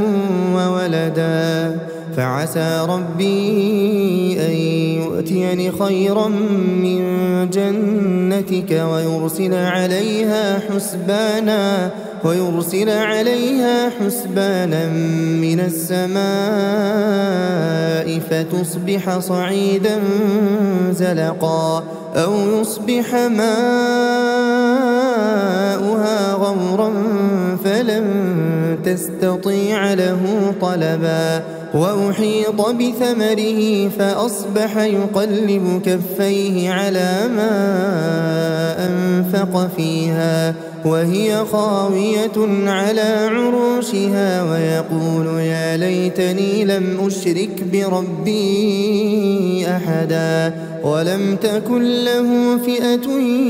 وولدا فعسى ربي أن يؤتيني خيرا من جنتك ويرسل عليها حسبانا ويرسل عليها حسبانا من السماء فتصبح صعيدا زلقا أو يصبح ماؤها غورا فلن تستطيع له طلبا وأحيط بثمره فأصبح يقلب كفيه على ما أنفق فيها وهي خاوية على عروشها ويقول يا ليتني لم أشرك بربي أحدا ولم تكن له فئة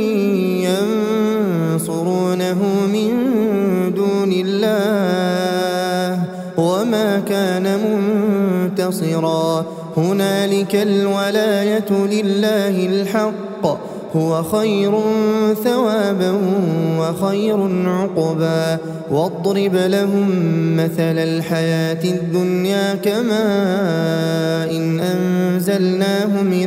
ينصرونه من دون الله وما كان منتصرا هنالك الولاية لله الحق هو خير ثوابا وخير عقبا واضرب لهم مثل الحياة الدنيا كماء إن أنزلناه من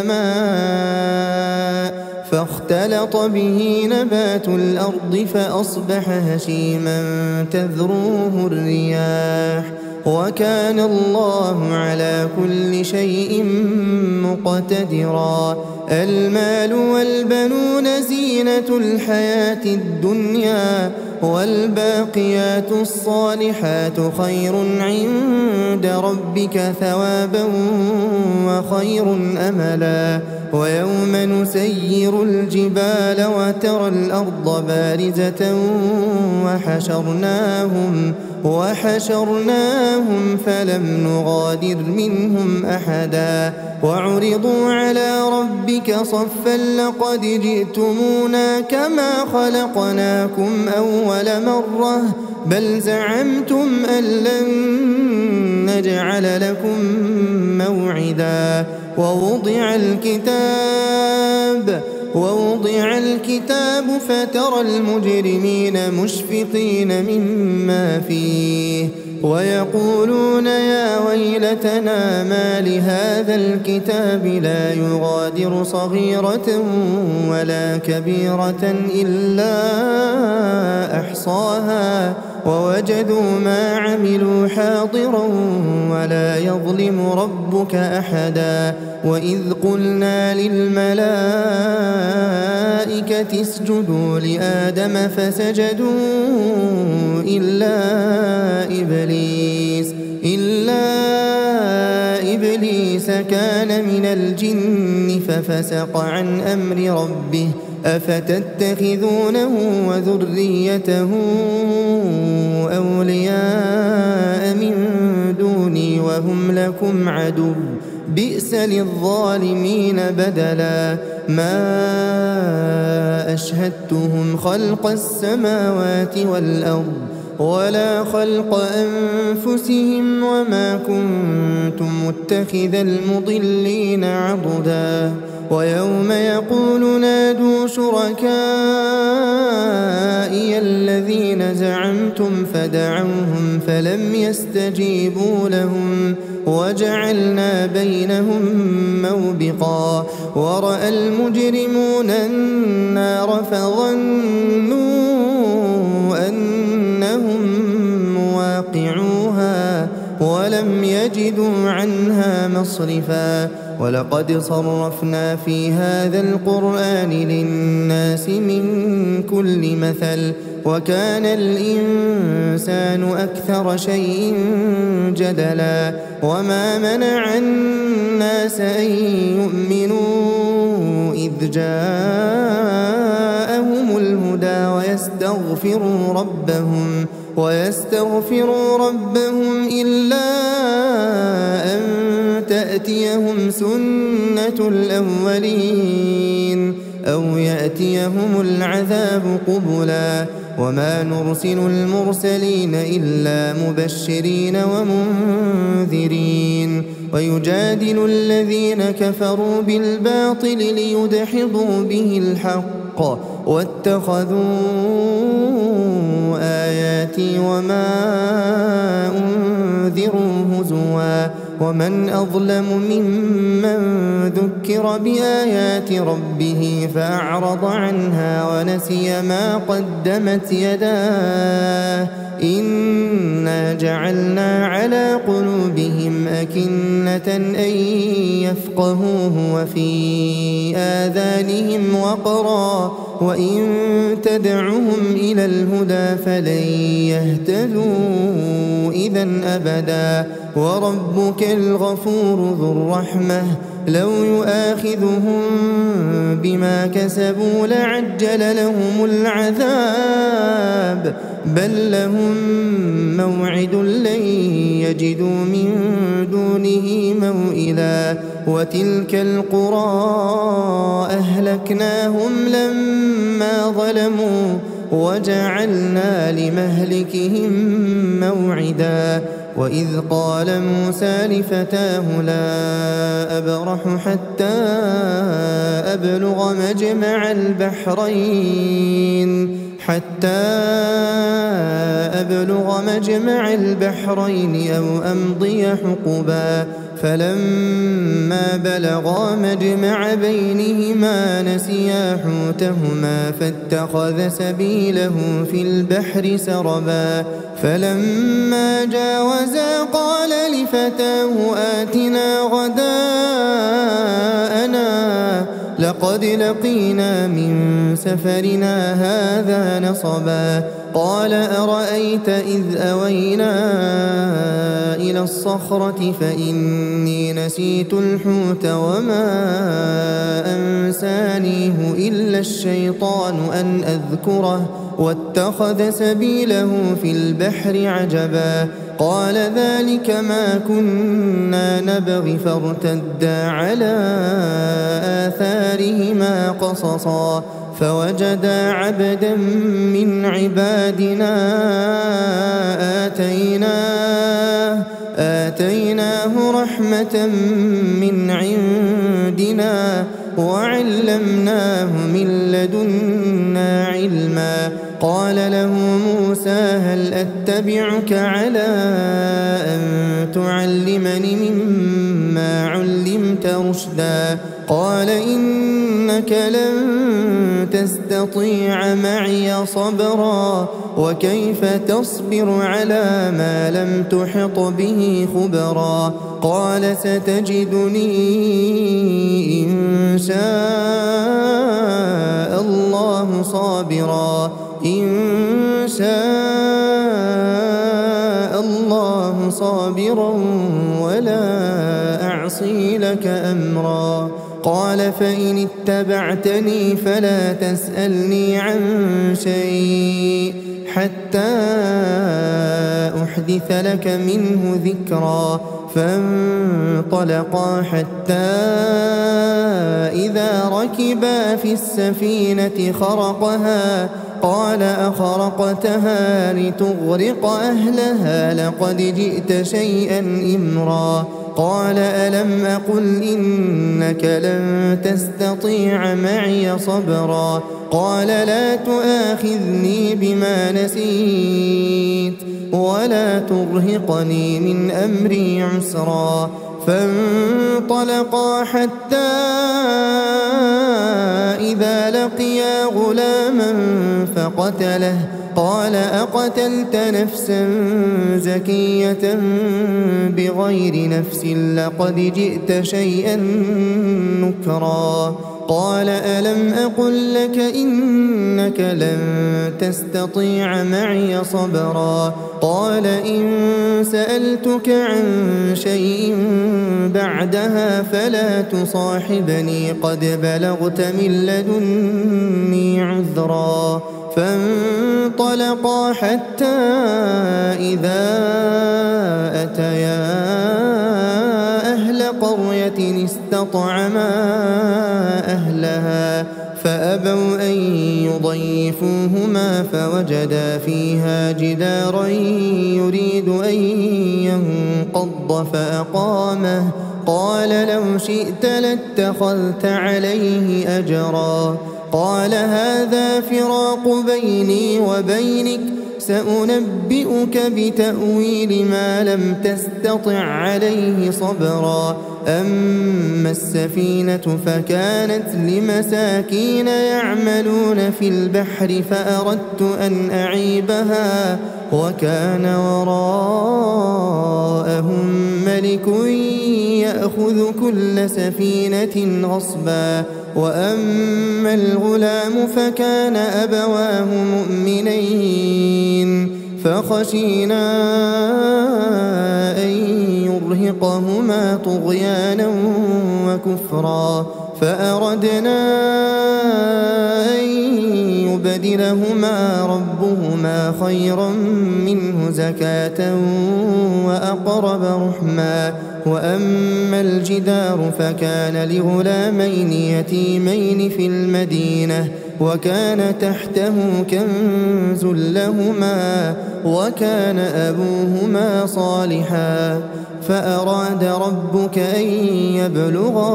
السماء فاختلط به نبات الأرض فأصبح هشيما تذروه الرياح وكان الله على كل شيء مقتدرا المال والبنون زينة الحياة الدنيا والباقيات الصالحات خير عند ربك ثوابا وخير أملا ويوم نسير الجبال وترى الأرض بارزة وحشرناهم وحشرناهم فلم نغادر منهم أحدا وعرضوا على ربك صفا لقد جئتمونا كما خلقناكم أول مرة بل زعمتم أن لن نجعل لكم موعدا ووضع الكتاب ووضع الكتاب فترى المجرمين مشفقين مما فيه ويقولون يا ويلتنا ما لهذا الكتاب لا يغادر صغيرة ولا كبيرة إلا أحصاها ووجدوا ما عملوا حاضرا ولا يظلم ربك أحدا وإذ قلنا للملائكة اسجدوا لآدم فسجدوا إلا إبليس إلا إبليس كان من الجن ففسق عن أمر ربه أفتتخذونه وذريته أولياء من دوني وهم لكم عدو بئس للظالمين بدلا ما أشهدتهم خلق السماوات والأرض ولا خلق أنفسهم وما كنت متخذ المضلين عضدا ويوم يقول نادوا شركائي الذين زعمتم فدعوهم فلم يستجيبوا لهم وجعلنا بينهم موبقا ورأى المجرمون النار فظنوا أنهم مواقعوها ولم يجدوا تجدوا عنها مصرفا ولقد صرفنا في هذا القرآن للناس من كل مثل وكان الإنسان أكثر شيء جدلا وما منع الناس أن يؤمنوا إذ جاءهم الهدى ويستغفروا ربهم ويستغفروا ربهم إلا أن تأتيهم سنة الأولين أو يأتيهم العذاب قبلا وما نرسل المرسلين إلا مبشرين ومنذرين ويجادل الذين كفروا بالباطل ليدحضوا به الحق واتخذوا آياتي وما أنذروا هزوا ومن أظلم ممن ذكر بآيات ربه فأعرض عنها ونسي ما قدمت يداه إنا جعلنا على قلوبهم أكنة أن يفقهوه وفي آذانهم وقرا وإن تدعهم إلى الهدى فلن يهتدوا إذا أبدا وربك الغفور ذو الرحمة لو يؤاخذهم بما كسبوا لعجل لهم العذاب بل لهم موعد لن يجدوا من دونه موئلا وتلك القرى أهلكناهم لما ظلموا وجعلنا لمهلكهم موعدا وإذ قال موسى لفتاه لا أبرح حتى أبلغ مجمع البحرين حتى أبلغ مجمع البحرين أو أمضي حقبا فلما بلغا مجمع بينهما نسيا حوتهما فاتخذ سبيله في البحر سربا فلما جاوزا قال لفتاه آتنا غداءنا لقد لقينا من سفرنا هذا نصبا قال أرأيت إذ أوينا إلى الصخرة فإني نسيت الحوت وما أنسانيه إلا الشيطان أن أذكره واتخذ سبيله في البحر عجبا قال ذلك ما كنا نبغي فارتدا على آثارهما قصصا فوجدا عبدا من عبادنا آتيناه آتيناه رحمة من عندنا وعلمناه من لدنا علما قال له موسى هل أتبعك على أن تعلمني مما علمت رشدا قال إنك لن تستطيع معي صبرا وكيف تصبر على ما لم تحط به خبرا قال ستجدني إن شاء الله صابرا إن شاء الله صابرا ولا أعصي لك أمرا قال فإن اتبعتني فلا تسألني عن شيء حتى أحدث لك منه ذكرا فانطلقا حتى إذا ركبا في السفينة خرقها قال أخرقتها لتغرق أهلها لقد جئت شيئا إمرا قال ألم أقل إنك لن تستطيع معي صبرا قال لا تؤاخذني بما نسيت ولا ترهقني من أمري عسرا فانطلقا حتى إذا لقيا غلاما فقتله قال أقتلت نفسا زكية بغير نفس لقد جئت شيئا نكرا قال ألم أقل لك إنك لن تستطيع معي صبرا قال إن سألتك عن شيء بعدها فلا تصاحبني قد بلغت من لدني عذرا فانطلقا حتى إذا أتيا أهل قرية استطعما أهلها فأبوا أن يضيفوهما فوجدا فيها جدارا يريد أن ينقض فأقامه قال لو شئت لاتخذت عليه أجرا قال هذا فراق بيني وبينك سأنبئك بتأويل ما لم تستطع عليه صبرا أما السفينة فكانت لمساكين يعملون في البحر فأردت أن أعيبها وكان وراءهم ملك يأخذ كل سفينة غصبا وأما الغلام فكان أبواه مؤمنين فخشينا أن يرهقهما طغيانا وكفرا فأردنا أن يبدلهما ربهما خيرا منه زكاة وأقرب رحما وأما الجدار فكان لغلامين يتيمين في المدينة وكان تحته كنز لهما وكان أبوهما صالحا فأراد ربك أن يبلغا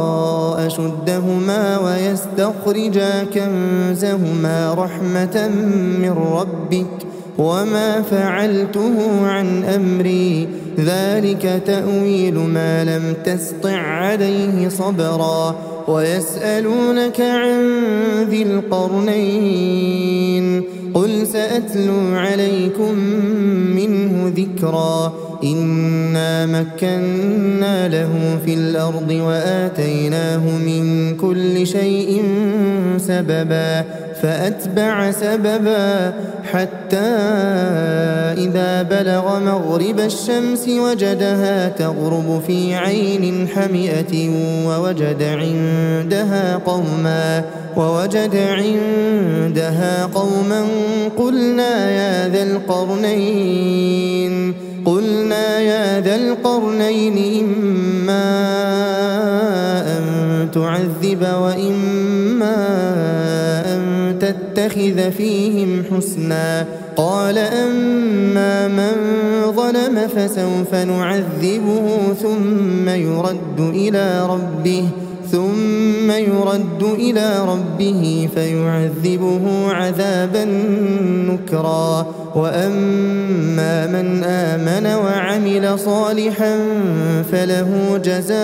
أشدهما ويستخرجا كنزهما رحمة من ربك وما فعلته عن أمري ذلك تأويل ما لم تسطع عليه صبرا ويسألونك عن ذي القرنين قل سأتلو عليكم منه ذكرا إنا مكنا له في الأرض وآتيناه من كل شيء سببا فأتبع سببا حتى إذا بلغ مغرب الشمس وجدها تغرب في عين حمئة ووجد عندها قوما ووجد عندها قوما قلنا يا ذا القرنين قلنا يا ذا القرنين إما أن تعذب وإما أن تتخذ فيهم حسنا قال أما من ظلم فسوف نعذبه ثم يرد إلى ربه ثم يرد إلى ربه فيعذبه عذابا نكرا وأما من آمن وعمل صالحا فله جزاء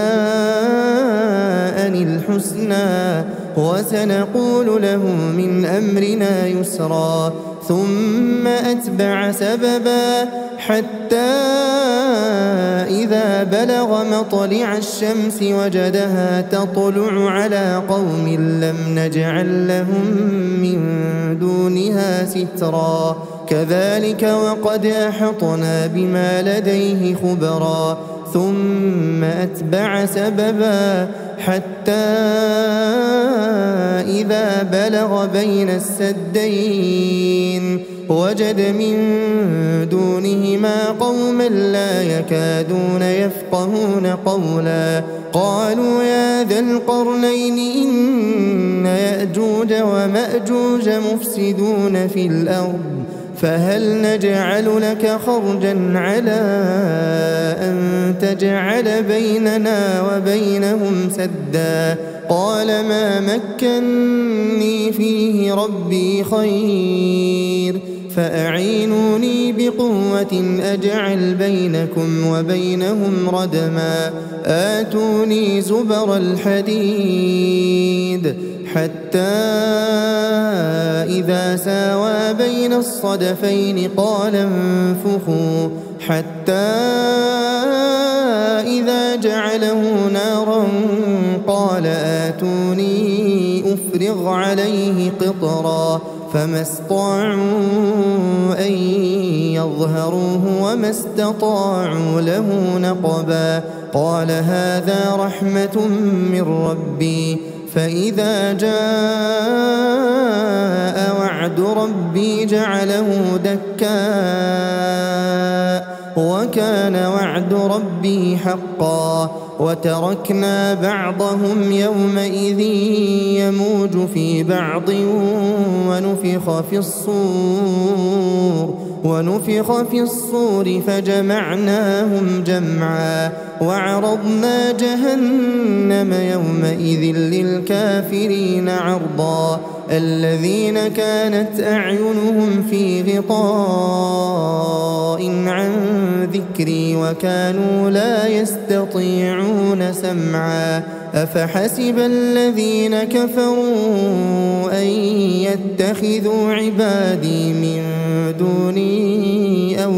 الحسنى وسنقول له من أمرنا يسرا ثم أتبع سببا حتى إذا بلغ مطلع الشمس وجدها تطلع على قوم لم نجعل لهم من دونها سترا كذلك وقد أحطنا بما لديه خبرا ثم أتبع سببا حتى إذا بلغ بين السدين وجد من دونهما قوما لا يكادون يفقهون قولا قالوا يا ذا القرنين إن يأجوج ومأجوج مفسدون في الأرض فهل نجعل لك خرجا على أن تجعل بيننا وبينهم سدا قال ما مكني فيه ربي خير فأعينوني بقوة أجعل بينكم وبينهم ردما آتوني زبر الحديد حتى إذا ساوى بين الصدفين قال انفخوا حتى إذا جعله نارا قال آتوني أفرغ عليه قطرا فما استطاعوا أن يظهروه وما استطاعوا له نقبا قال هذا رحمة من ربي فإذا جاء وعد ربي جعله دكاء وكان وعد ربي حقا وتركنا بعضهم يومئذ يموج في بعض ونفخ في الصور ونفخ في الصور فجمعناهم جمعا وعرضنا جهنم يومئذ للكافرين عرضا الذين كانت أعينهم في غطاء عن ذكري وكانوا لا يستطيعون سمعا أفحسب الذين كفروا أن يتخذوا عبادي من دوني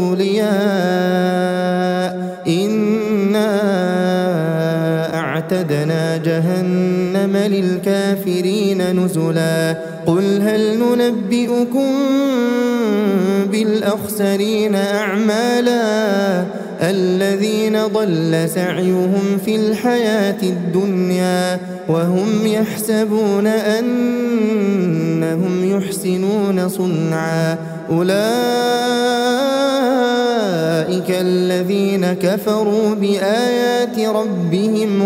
أولياء إنا أعتدنا جهنم للكافرين نزلا قل هل ننبئكم بالأخسرين أعمالا الذين ضل سعيهم في الحياة الدنيا وهم يحسبون أنهم يحسنون صنعا أولئك الذين كفروا بآيات ربهم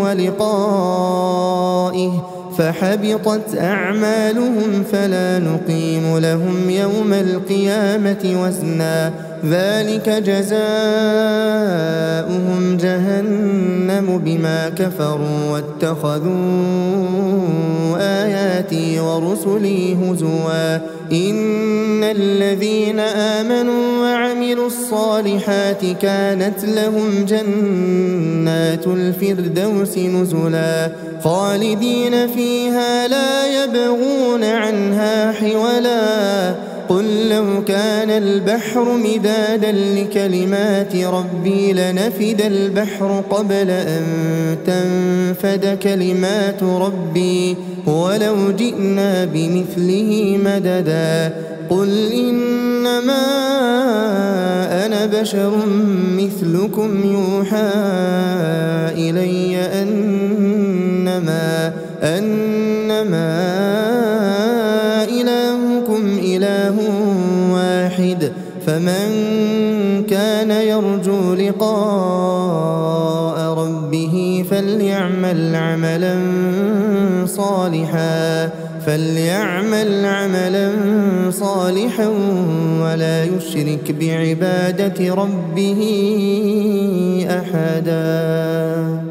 ولقائه فحبطت أعمالهم فلا نقيم لهم يوم القيامة وزنا ذلك جزاؤهم جهنم بما كفروا واتخذوا آياتي ورسلي هزوا إن الذين آمنوا وعملوا الصالحات كانت لهم جنات الفردوس نزلا خالدين فيها لا يبغون عنها حولا قل لو كان البحر مدادا لكلمات ربي لنفد البحر قبل أن تنفد كلمات ربي ولو جئنا بمثله مددا قل إنما أنا بشر مثلكم يوحى إلي أنما أنما إلهكم إله واحد فمن كان يرجو لقاء ربه فليعمل عملا صالحا فليعمل عملا صالحا ولا يشرك بعبادة ربه أحدا.